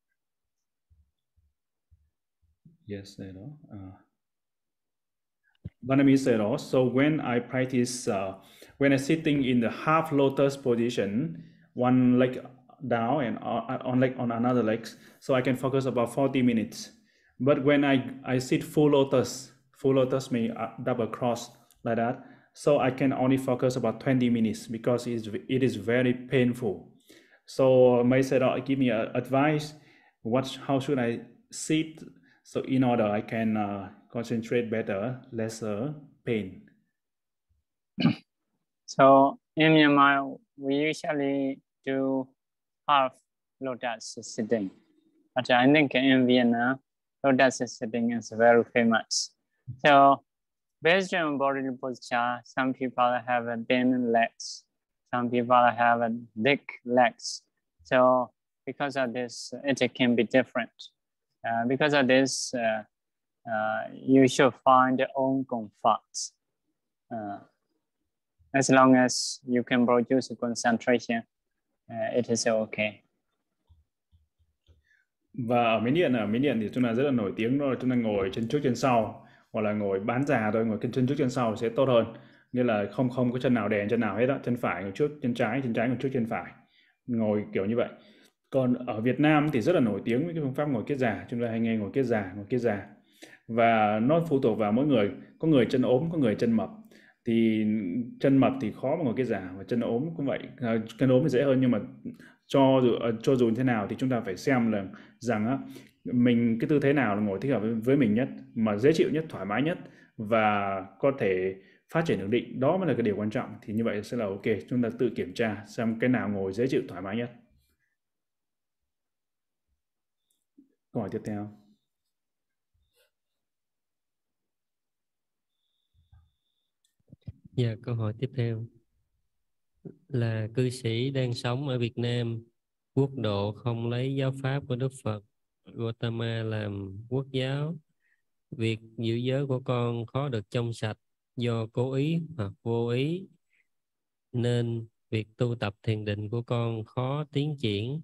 Yes, đó. Vietnamese said also, when I practice, when I'm sitting in the half lotus position, one leg down and on leg on another leg, so I can focus about 40 minutes. But when I sit full lotus means double cross like that, so I can only focus about 20 minutes because it is very painful. So May said, give me advice, how should I sit, so in order I can concentrate better, lesser pain. So in Myanmar, we usually do half lotus sitting. But I think in Vietnam, lotus sitting is very famous. So based on body posture, some people have thin legs, some people have thick legs. So because of this, it can be different. Because of this, you should find your own comfort. As long as you can produce concentration, it is okay. Và ở Miến Điện thì chúng ta rất là nổi tiếng đó là chúng ta ngồi chân trước chân sau, hoặc là ngồi bán già thôi, ngồi chân trước chân sau sẽ tốt hơn. Nghĩa là không có chân nào đè chân nào hết đó, chân phải ngồi trước, chân trái ngồi trước chân phải, ngồi kiểu như vậy. Còn ở Việt Nam thì rất là nổi tiếng với cái phương pháp ngồi kiết già, chúng ta hay nghe ngồi kiết già. Và nó phụ thuộc vào mỗi người, có người chân ốm, có người chân mập. Thì chân mập thì khó mà ngồi kiết già, và chân ốm cũng vậy. Chân ốm thì dễ hơn, nhưng mà cho dù như thế nào thì chúng ta phải xem là rằng mình cái tư thế nào là ngồi thích hợp với mình nhất, mà dễ chịu nhất, thoải mái nhất và có thể phát triển ổn định, đó mới là cái điều quan trọng. Thì như vậy sẽ là ok, chúng ta tự kiểm tra xem cái nào ngồi dễ chịu, thoải mái nhất. Câu hỏi tiếp theo. Dạ, câu hỏi tiếp theo là cư sĩ đang sống ở Việt Nam, quốc độ không lấy giáo pháp của Đức Phật Gautama làm quốc giáo. Việc giữ giới của con khó được trong sạch do cố ý hoặc vô ý, nên việc tu tập thiền định của con khó tiến triển.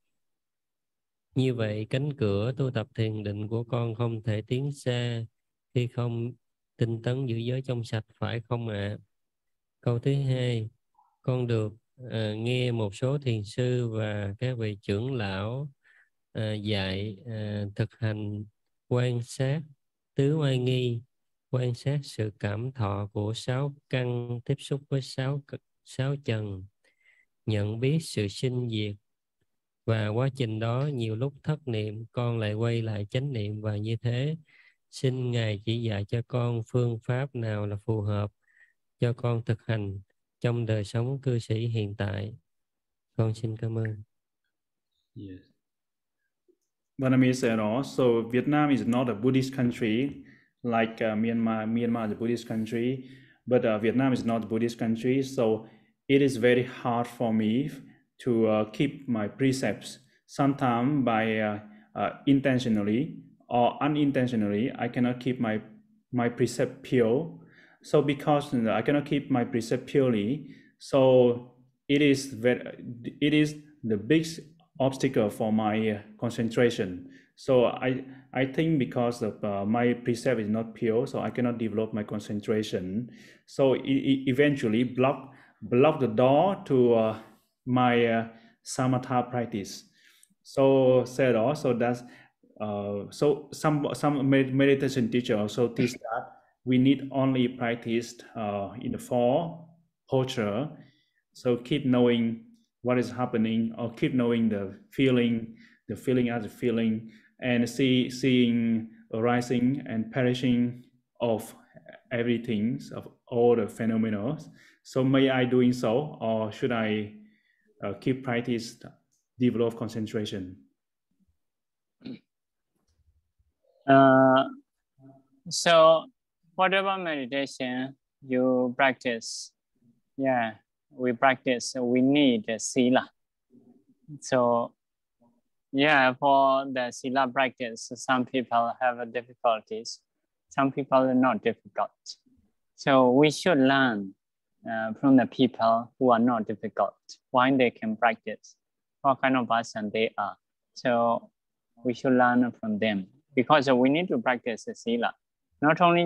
Như vậy, cánh cửa tu tập thiền định của con không thể tiến xa khi không tinh tấn giữ giới trong sạch, phải không ạ? Câu thứ hai, con được nghe một số thiền sư và các vị trưởng lão dạy thực hành quan sát tứ oai nghi, quan sát sự cảm thọ của 6 căn tiếp xúc với 6 trần, nhận biết sự sinh diệt, và quá trình đó nhiều lúc thất niệm con lại quay lại chánh niệm, và như thế. Xin Ngài chỉ dạy cho con phương pháp nào là phù hợp cho con thực hành trong đời sống cư sĩ hiện tại. Con xin cảm ơn. Yes. Vietnamese said also, Vietnam is not a Buddhist country like Myanmar. Myanmar is a Buddhist country, but Vietnam is not a Buddhist country, so it is very hard for me to keep my precepts. Sometimes by intentionally or unintentionally, I cannot keep my precept pure. So because I cannot keep my precept purely, so it is the big obstacle for my concentration. So I think because of my precept is not pure, so I cannot develop my concentration. So it eventually block the door to my samatha practice. So said also that so some meditation teacher also teach that we need only practice in the 4 posture. So keep knowing what is happening, or keep knowing the feeling as a feeling, and seeing arising and perishing of everything, of all the phenomena. So may I doing so, or should I keep practice, develop concentration? So whatever meditation you practice, we practice, we need sila. So for the sila practice, some people have difficulties, some people are not difficult. So we should learn from the people who are not difficult, why they can practice, what kind of person they are. So we should learn from them, because we need to practice the sila, not only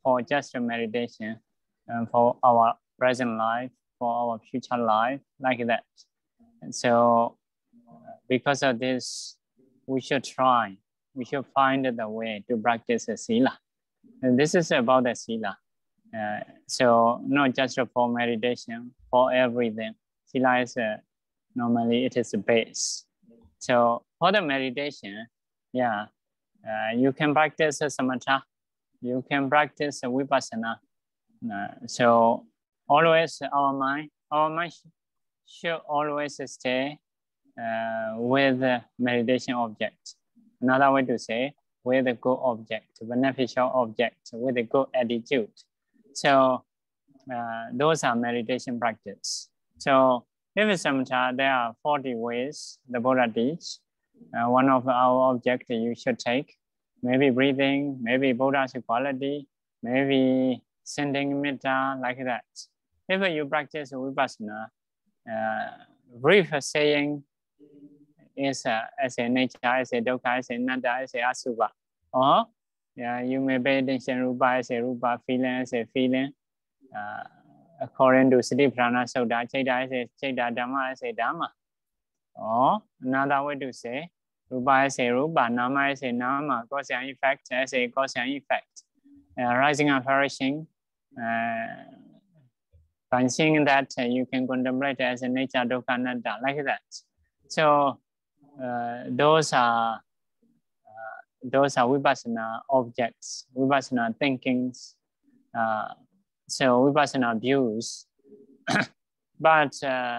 for just a meditation, for our present life, for our future life, like that. And so because of this, we should try, we should find the way to practice the sila. And this is about the sila. So not just for meditation, for everything. Sila is normally it is the base. So for the meditation, yeah, you can practice samatha, you can practice vipassana. So always our mind should always stay with the meditation object. Another way to say, with a good object, beneficial object, with a good attitude. So those are meditation practice. So if it's samatha, there are 40 ways the Buddha teach. One of our objects you should take, maybe breathing, maybe Buddha's quality, maybe sending metta, like that. If you practice vipassana, brief saying is as a nature, as a dukkha, as a anatta, as a asubha. Or you may pay attention rupa as a rupa, feeling as a feeling. According to Satiprana Sutta, Chaita as a Chaita, Dhamma as a Dhamma. Or another way to say, rupa as a rupa, nama as a nama, cause and effect as a cause and effect. Rising and perishing, seeing that you can contemplate as a nature, dukkha, anatta, like that. So those are vipassana objects, vipassana thinkings. So vipassana views. But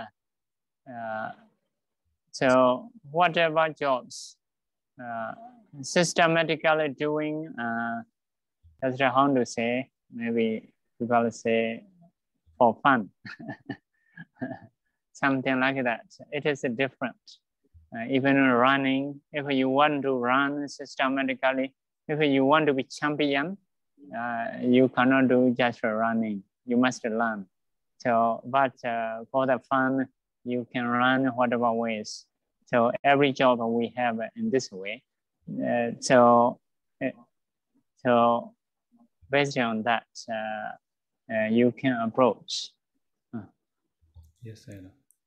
so whatever jobs systematically doing, that's how to say, maybe people say for fun, something like that. It is different. Even running, if you want to run systematically, if you want to be champion, you cannot do just running. You must learn. So, but for the fun, you can run whatever ways. So every job we have in this way. So based on that, you can approach. Yes, sir.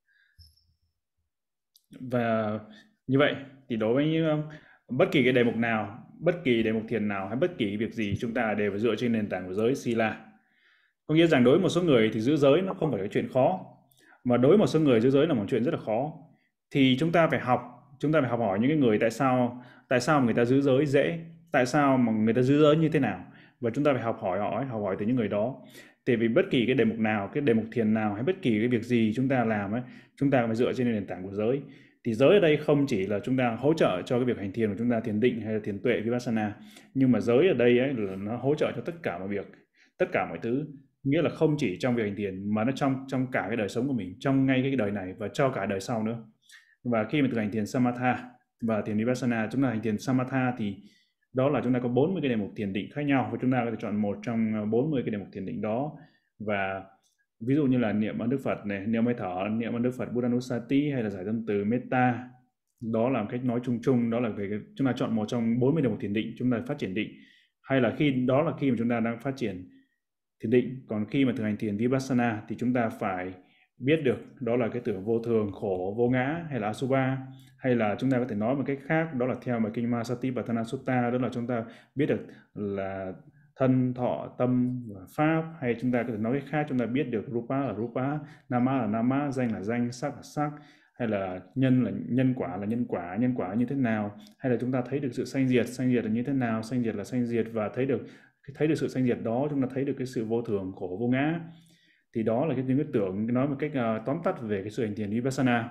Và như vậy thì đối với bất kỳ cái đề mục nào, bất kỳ đề mục thiền nào hay bất kỳ việc gì, chúng ta đều phải dựa trên nền tảng của giới Sila. Có nghĩa rằng đối với một số người thì giữ giới nó không phải là chuyện khó, mà đối với một số người giữ giới là một chuyện rất là khó. Thì chúng ta phải học hỏi những cái người tại sao người ta giữ giới dễ, tại sao mà người ta giữ giới như thế nào, và chúng ta phải học hỏi từ những người đó. Tại vì bất kỳ cái đề mục nào, cái đề mục thiền nào hay bất kỳ cái việc gì chúng ta làm ấy, chúng ta phải dựa trên nền tảng của giới. Thì giới ở đây không chỉ là chúng ta hỗ trợ cho cái việc hành thiền của chúng ta, thiền định hay là thiền tuệ vipassana, nhưng mà giới ở đây ấy là nó hỗ trợ cho tất cả mọi việc, tất cả mọi thứ. Nghĩa là không chỉ trong việc hành thiền mà nó trong cả cái đời sống của mình, trong ngay cái đời này và cho cả đời sau nữa. Và khi mà thực hành thiền Samatha và thiền Vipassana, chúng ta hành thiền Samatha thì đó là chúng ta có 40 cái đề mục thiền định khác nhau, và chúng ta có thể chọn một trong 40 cái đề mục thiền định đó. Và ví dụ như là niệm ơn Đức Phật này, niệm hơi thở, niệm ơn Đức Phật Buddhanusati, hay là giải tâm từ Metta. Đó là một cách nói chung chung, đó là về chúng ta chọn một trong 40 đề mục thiền định, chúng ta phát triển định. Hay là khi mà chúng ta đang phát triển thiền định. Còn khi mà thực hành thiền Vipassana thì chúng ta phải biết được đó là cái tưởng vô thường, khổ, vô ngã, hay là Asubha. Hay là chúng ta có thể nói một cách khác, đó là theo bài kinh Satipatthana Sutta, đó là chúng ta biết được là thân, thọ, tâm và pháp. Hay chúng ta có thể nói cách khác, chúng ta biết được Rupa là Rupa, Nama là Nama, danh là danh, sắc là sắc. Hay là nhân quả là nhân quả như thế nào. Hay là chúng ta thấy được sự sanh diệt là như thế nào, sanh diệt là sanh diệt, và thấy được sự sanh diệt đó, chúng ta thấy được cái sự vô thường, khổ, vô ngã. Thì đó là những cái tưởng, nói một cách tóm tắt về cái sự hành thiền Vipassana.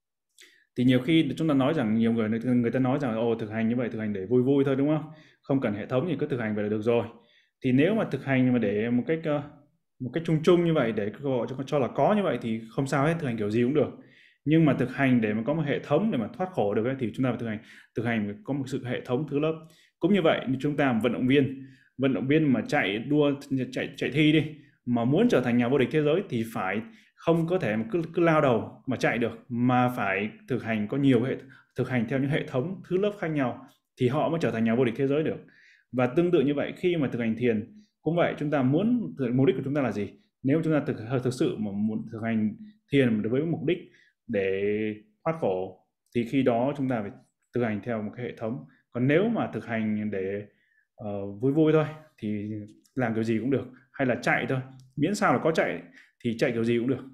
Thì nhiều khi chúng ta nói rằng, nhiều người ta nói rằng thực hành như vậy, thực hành để vui vui thôi, đúng không? Không cần hệ thống thì cứ thực hành vậy là được rồi. Thì nếu mà thực hành mà để một cách chung chung như vậy, để gọi cho là có như vậy thì không sao hết, thực hành kiểu gì cũng được. Nhưng mà thực hành để mà có một hệ thống để mà thoát khổ được ấy, thì chúng ta phải thực hành có một sự hệ thống thứ lớp. Cũng như vậy, chúng ta vận động viên mà chạy thi đi, mà muốn trở thành nhà vô địch thế giới thì phải không có thể cứ lao đầu mà chạy được, mà phải thực hành thực hành theo những hệ thống thứ lớp khác nhau thì họ mới trở thành nhà vô địch thế giới được. Và tương tự như vậy, khi mà thực hành thiền Cũng vậy, chúng ta muốn mục đích của chúng ta là gì? Nếu chúng ta thực sự mà muốn thực hành thiền với mục đích để thoát khổ thì khi đó chúng ta phải thực hành theo một cái hệ thống. Còn nếu mà thực hành để vui vui thôi thì làm kiểu gì cũng được, hay là chạy thôi, miễn sao là có chạy thì chạy kiểu gì cũng được.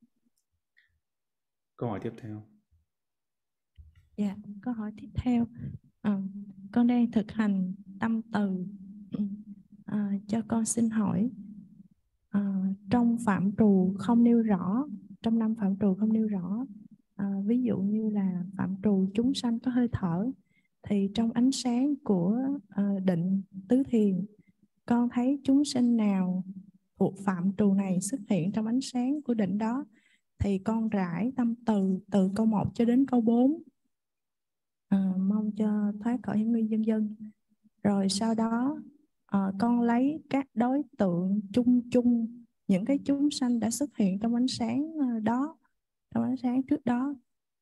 Câu hỏi tiếp theo. Dạ, câu hỏi tiếp theo. Con đang thực hành tâm từ. Cho con xin hỏi, trong phạm trù không nêu rõ, trong 5 phạm trù không nêu rõ, ví dụ như là phạm trù chúng sanh có hơi thở, thì trong ánh sáng của định tứ thiền, con thấy chúng sinh nào thuộc phạm trù này xuất hiện trong ánh sáng của định đó, thì con rải tâm từ câu 1 cho đến câu 4, mong cho thoát khỏi hiểm nguy vân vân. Rồi sau đó con lấy các đối tượng chung những cái chúng sanh đã xuất hiện trong ánh sáng đó, trong ánh sáng trước đó,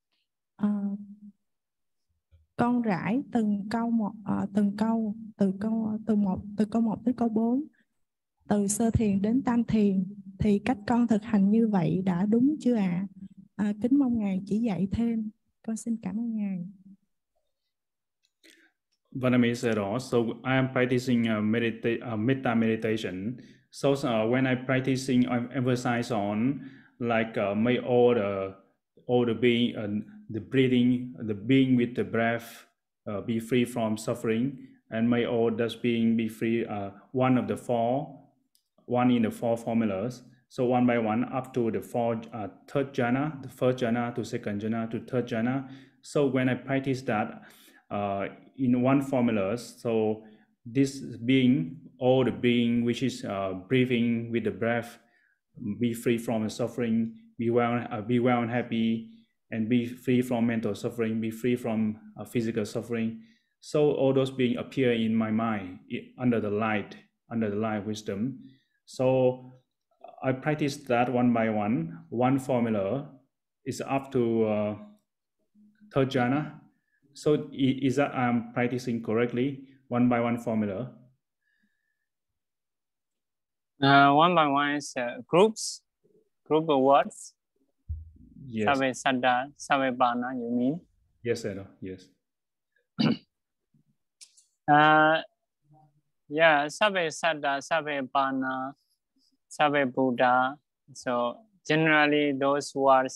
con rải từng câu một, từ câu 1 đến câu 4, từ sơ thiền đến tam thiền, thì cách con thực hành như vậy đã đúng chưa ạ? Kính mong Ngài chỉ dạy thêm. Con xin cảm ơn Ngài. Vanami said also, I am practicing metta meditation. So when I practicing, I emphasize on like may all the being, the breathing, the being with the breath be free from suffering, and may all those being be free. One in the four formulas. So one by one up to the third jhana, the first jhana to second jhana to third jhana. So when I practice that in one formula, so this being, all the being which is breathing with the breath, be free from the suffering, be well and happy, and be free from mental suffering, be free from physical suffering. So all those beings appear in my mind under the light of wisdom. So I practice that one by one. One formula is up to third jhana. So is that I'm practicing correctly, one by one formula? One by one is group of words. Yes. Sabe Sada, Sabe Bana, you mean? Yes, sir. Yes. Yeah, Sabe Sada, Sabe Bana, Sabe Buddha. So generally those words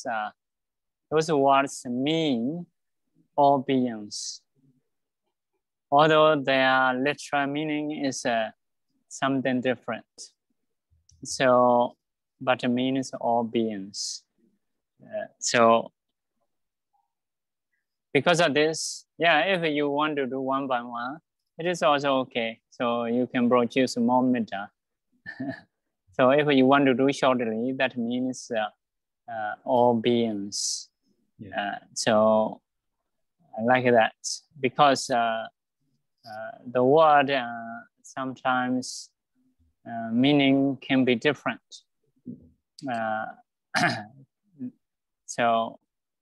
mean all beings. Although their literal meaning is something different. So, but it means all beings. So because of this, yeah, if you want to do one by one, it is also okay. So you can produce more metta. So if you want to do shortly, that means all beings. Yeah. So I like that because the word sometimes meaning can be different. So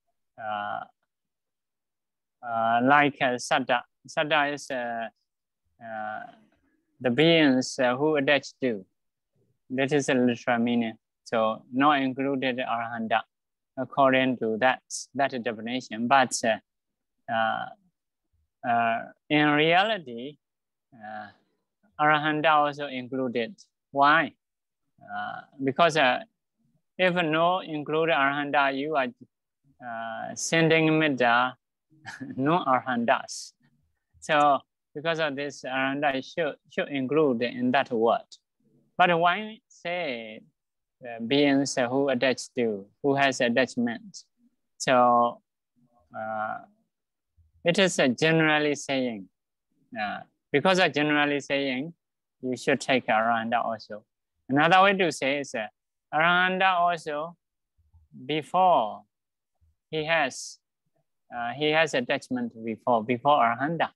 like Sada. Sada is the beings who attach to. That is a literal meaning. So not included Arahanta according to that definition. But in reality, Arahanta also included. Why? Because if no include Arahanta, you are sending metta, no Arahantas. So because of this, Arahanta should include in that word. But why say beings who attach to, who has attachment? So it is generally saying. Because of generally saying, you should take Arahanta also. Another way to say is Arahanta also, before he has attachment before Arahanta.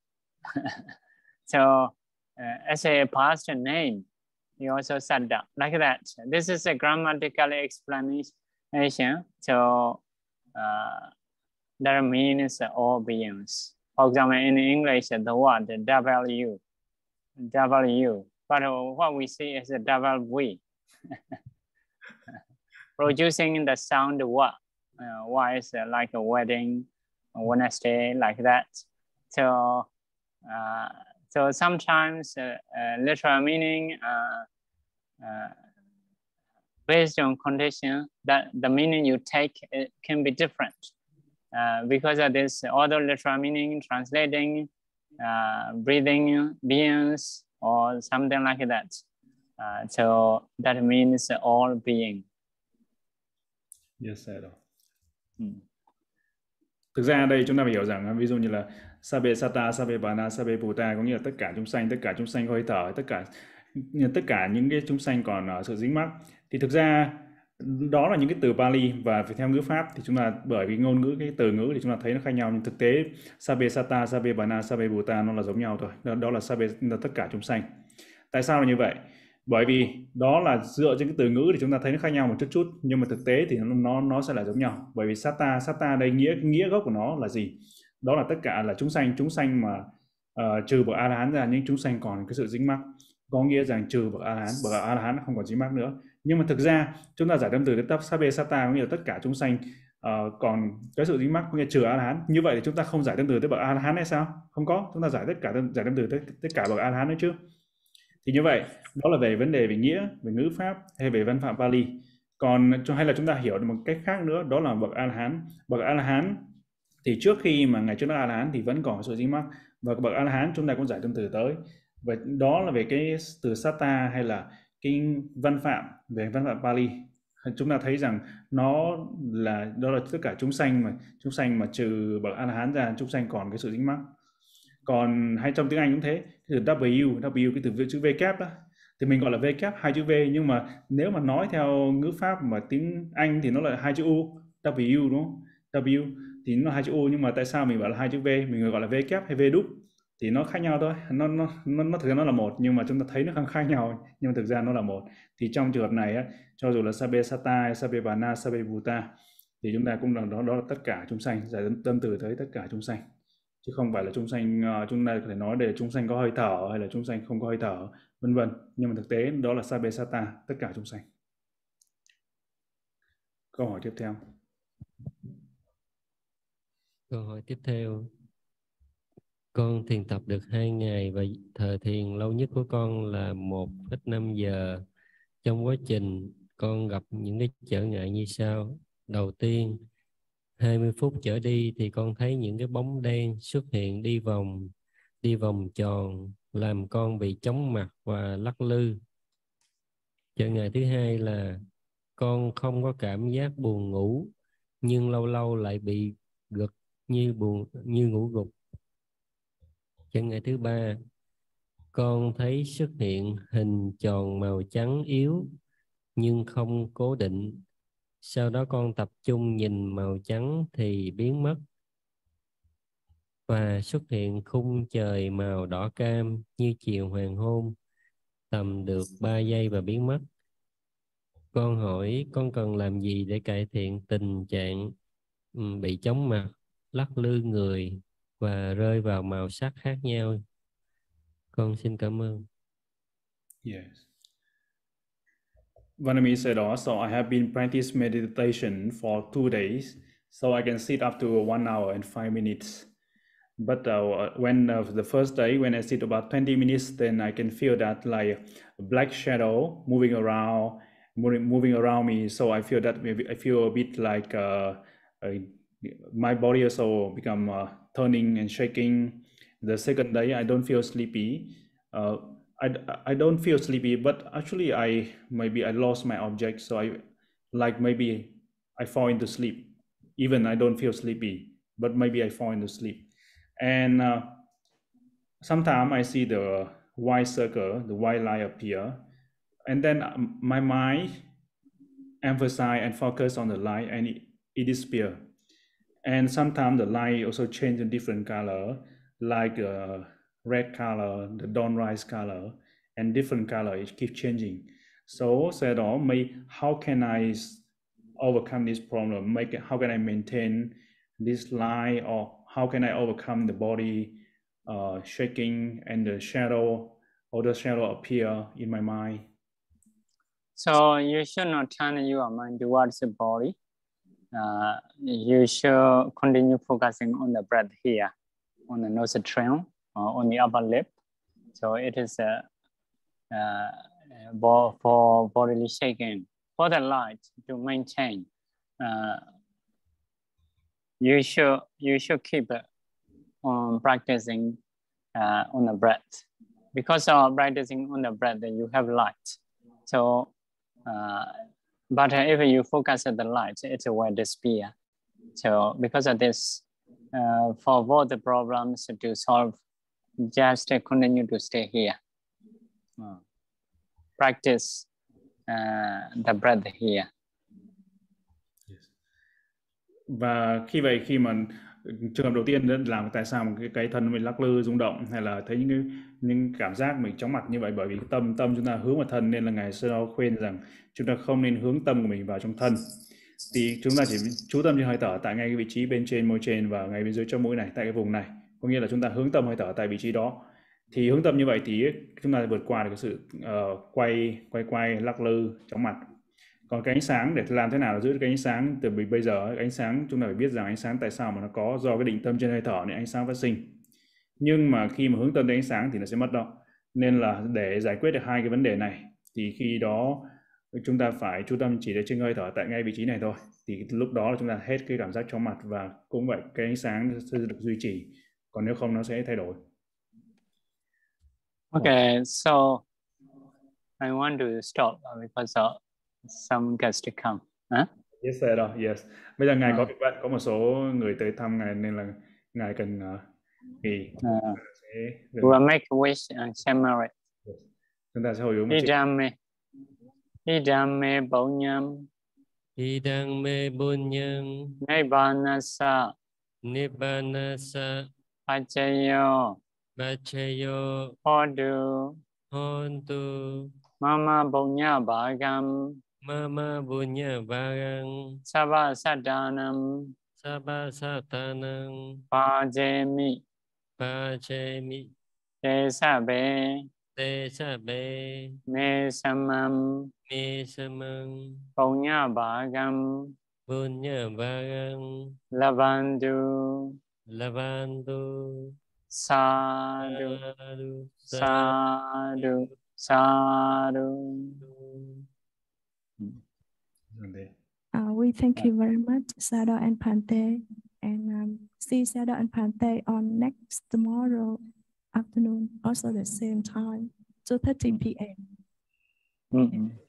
So as a past name, he also said that like that. This is a grammatical explanation. So that means all beings. For example, in English, the word W but what we see is a double we. Producing the sound wa. Wa is like a wedding, a Wednesday, like that. So sometimes literal meaning based on condition, that the meaning you take it can be different because of this other literal meaning, translating, breathing beings, or something like that. So that means all being. Yes, sir. Thực ra ở đây chúng ta phải hiểu rằng ví dụ như là Sabbe Sata, Sabbe Bana, Sabbe Bhuta có nghĩa là tất cả chúng sanh có hơi thở, tất cả những cái chúng sanh còn ở sự dính mắc. Thì thực ra đó là những cái từ Pali, và theo ngữ pháp thì chúng ta bởi vì ngôn ngữ, cái từ ngữ thì chúng ta thấy nó khác nhau, nhưng thực tế Sabbe Sata, Sabbe Bana, Sabbe Bhuta nó là giống nhau thôi. Đó là Sabbe, là tất cả chúng sanh. Tại sao là như vậy? Bởi vì đó là dựa trên cái từ ngữ thì chúng ta thấy nó khác nhau một chút, nhưng mà thực tế thì nó sẽ là giống nhau. Bởi vì Sata đây nghĩa gốc của nó là gì? Đó là tất cả là chúng sanh mà trừ bậc A La Hán ra, những chúng sanh còn cái sự dính mắc. Có nghĩa rằng trừ bậc A La Hán không còn dính mắc nữa. Nhưng mà thực ra chúng ta giải tâm từ cái Sabbe Sata có nghĩa là tất cả chúng sanh còn cái sự dính mắc, có nghĩa trừ A La Hán. Như vậy thì chúng ta không giải tâm từ tới bậc A La Hán hay sao? Không có, chúng ta giải tâm từ tới tất cả bậc A La Hán nữa chứ. Thì như vậy, đó là về vấn đề về nghĩa, về ngữ pháp hay về văn phạm Pali. Còn hay là chúng ta hiểu được một cách khác nữa, đó là bậc A La Hán. Bậc A La Hán thì trước khi mà ngày trước đó A La Hán thì vẫn còn sự dính mắc, và bậc A La Hán chúng ta cũng giải tâm từ tới. Và đó là về cái từ Satta hay là cái văn phạm, về văn phạm Pali. Chúng ta thấy rằng đó là tất cả chúng sanh mà trừ bậc A La Hán ra, chúng sanh còn cái sự dính mắc. Còn hay trong tiếng Anh cũng thế, cái từ W cái từ chữ V kép đó thì mình gọi là V kép, hai chữ V, nhưng mà nếu mà nói theo ngữ pháp mà tiếng Anh thì nó là hai chữ U, W đúng không? W thì nó là hai chữ U, nhưng mà tại sao mình bảo là hai chữ V, mình gọi là V kép hay V đúc thì nó khác nhau thôi. Nó thực ra nó là một, nhưng mà chúng ta thấy nó khác nhau, nhưng mà thực ra nó là một. Thì trong trường hợp này á, cho dù là Sabbe Sata, Sabbe Bana, Sabbe Bhuta thì chúng ta cũng là đó là tất cả chúng sanh, giải tâm từ tới tất cả chúng sanh, chứ không phải là chúng sanh chúng ta có thể nói để chúng sanh có hơi thở hay là chúng sanh không có hơi thở, vân vân. Nhưng mà thực tế đó là Sabbe Sata, tất cả chúng sanh. Câu hỏi tiếp theo. Câu hỏi tiếp theo. Con thiền tập được 2 ngày và thời thiền lâu nhất của con là 1,5 giờ. Trong quá trình con gặp những cái trở ngại như sau. Đầu tiên, 20 phút trở đi thì con thấy những cái bóng đen xuất hiện đi vòng tròn, làm con bị chóng mặt và lắc lư. Trở ngại thứ hai là con không có cảm giác buồn ngủ, nhưng lâu lâu lại bị gật như ngủ gục. Trở ngại thứ ba, con thấy xuất hiện hình tròn màu trắng yếu nhưng không cố định. Sau đó con tập trung nhìn màu trắng thì biến mất và xuất hiện khung trời màu đỏ cam như chiều hoàng hôn, tầm được 3 giây và biến mất. Con hỏi con cần làm gì để cải thiện tình trạng bị chóng mặt, lắc lư người và rơi vào màu sắc khác nhau? Con xin cảm ơn. Yes. Vanami said also, I have been practicing meditation for 2 days, so I can sit up to 1 hour and 5 minutes. But when the first day, when I sit about 20 minutes, then I can feel that like a black shadow moving around me. So I feel that maybe I feel a bit like my body also become turning and shaking. The second day, I don't feel sleepy. I don't feel sleepy, but actually I lost my object. So maybe I fall into sleep. Even I don't feel sleepy, but maybe I fall into sleep. And sometimes I see the white circle, the white light appear, and then my mind emphasize and focus on the light, and it disappears. And sometimes the light also change in different color, like red color, the dawn rise color, and different color. It keeps changing. So said, how can I overcome this problem? How can I maintain this light, or how can I overcome the body shaking and the shadow or the shadow appear in my mind. So you should not turn your mind towards the body. You should continue focusing on the breath here, on the nostril, or on the upper lip. So it is for bodily shaking. For the light to maintain, you should keep on practicing on the breath. Because of practicing on the breath, you have light. So, but if you focus at the light, it will disappear. So because of this, for both the problems to solve, just continue to stay here. Practice the breath here. Và khi mà trường hợp đầu tiên đó là tại sao cái thân mình lắc lư rung động hay là thấy những cảm giác mình chóng mặt như vậy, bởi vì tâm chúng ta hướng vào thân, nên là Ngài Sơ Đo khuyên rằng chúng ta không nên hướng tâm của mình vào trong thân. Thì chúng ta chỉ chú tâm trên hơi thở tại ngay cái vị trí bên trên môi trên và ngay bên dưới chóp mũi này, tại cái vùng này, có nghĩa là chúng ta hướng tâm hơi thở tại vị trí đó. Thì hướng tâm như vậy thì chúng ta vượt qua được cái sự quay lắc lư chóng mặt. Còn cái ánh sáng, để làm thế nào để giữ được cái ánh sáng từ bây giờ, ánh sáng chúng ta phải biết rằng ánh sáng tại sao mà nó có, do cái định tâm trên hơi thở nên ánh sáng phát sinh. Nhưng mà khi mà hướng tâm đến ánh sáng thì nó sẽ mất đâu. Nên là để giải quyết được hai cái vấn đề này thì khi đó chúng ta phải chú tâm chỉ để trên hơi thở tại ngay vị trí này thôi. Thì lúc đó là chúng ta hết cái cảm giác chóng mặt, và cũng vậy, cái ánh sáng sẽ được duy trì. Còn nếu không nó sẽ thay đổi. Okay, so I want to stop because of some guests to come. Yes, sir. Yes. Bây giờ Ngài có việc bận, có một số người tới thăm Ngài nên là Ngài cần nghỉ. We will make a wish and share merit. Chúng ta sẽ hồi hướng một Idame Bonyam. Idame Bonyam. Nibbanasa. Nibbanasa. Pachayo. Pachayo. Hodu. Hontu. Mama Bonya Bhagam. Mama Bunya Bhagang. Sabha Sadanam. Sabha Satanam. Pajemi. Pachemi. Tesabe. Tesabe. Mesamam. Mesamam. Bonya Bhagam. Bunya Bhagang. Lavandu. Lavandu. Sadhu. Sadhu. Sadhu. We thank you very much, Sadhu and Pante, and see Sadhu and Pante on next tomorrow afternoon, also the same time, 2:30 p.m.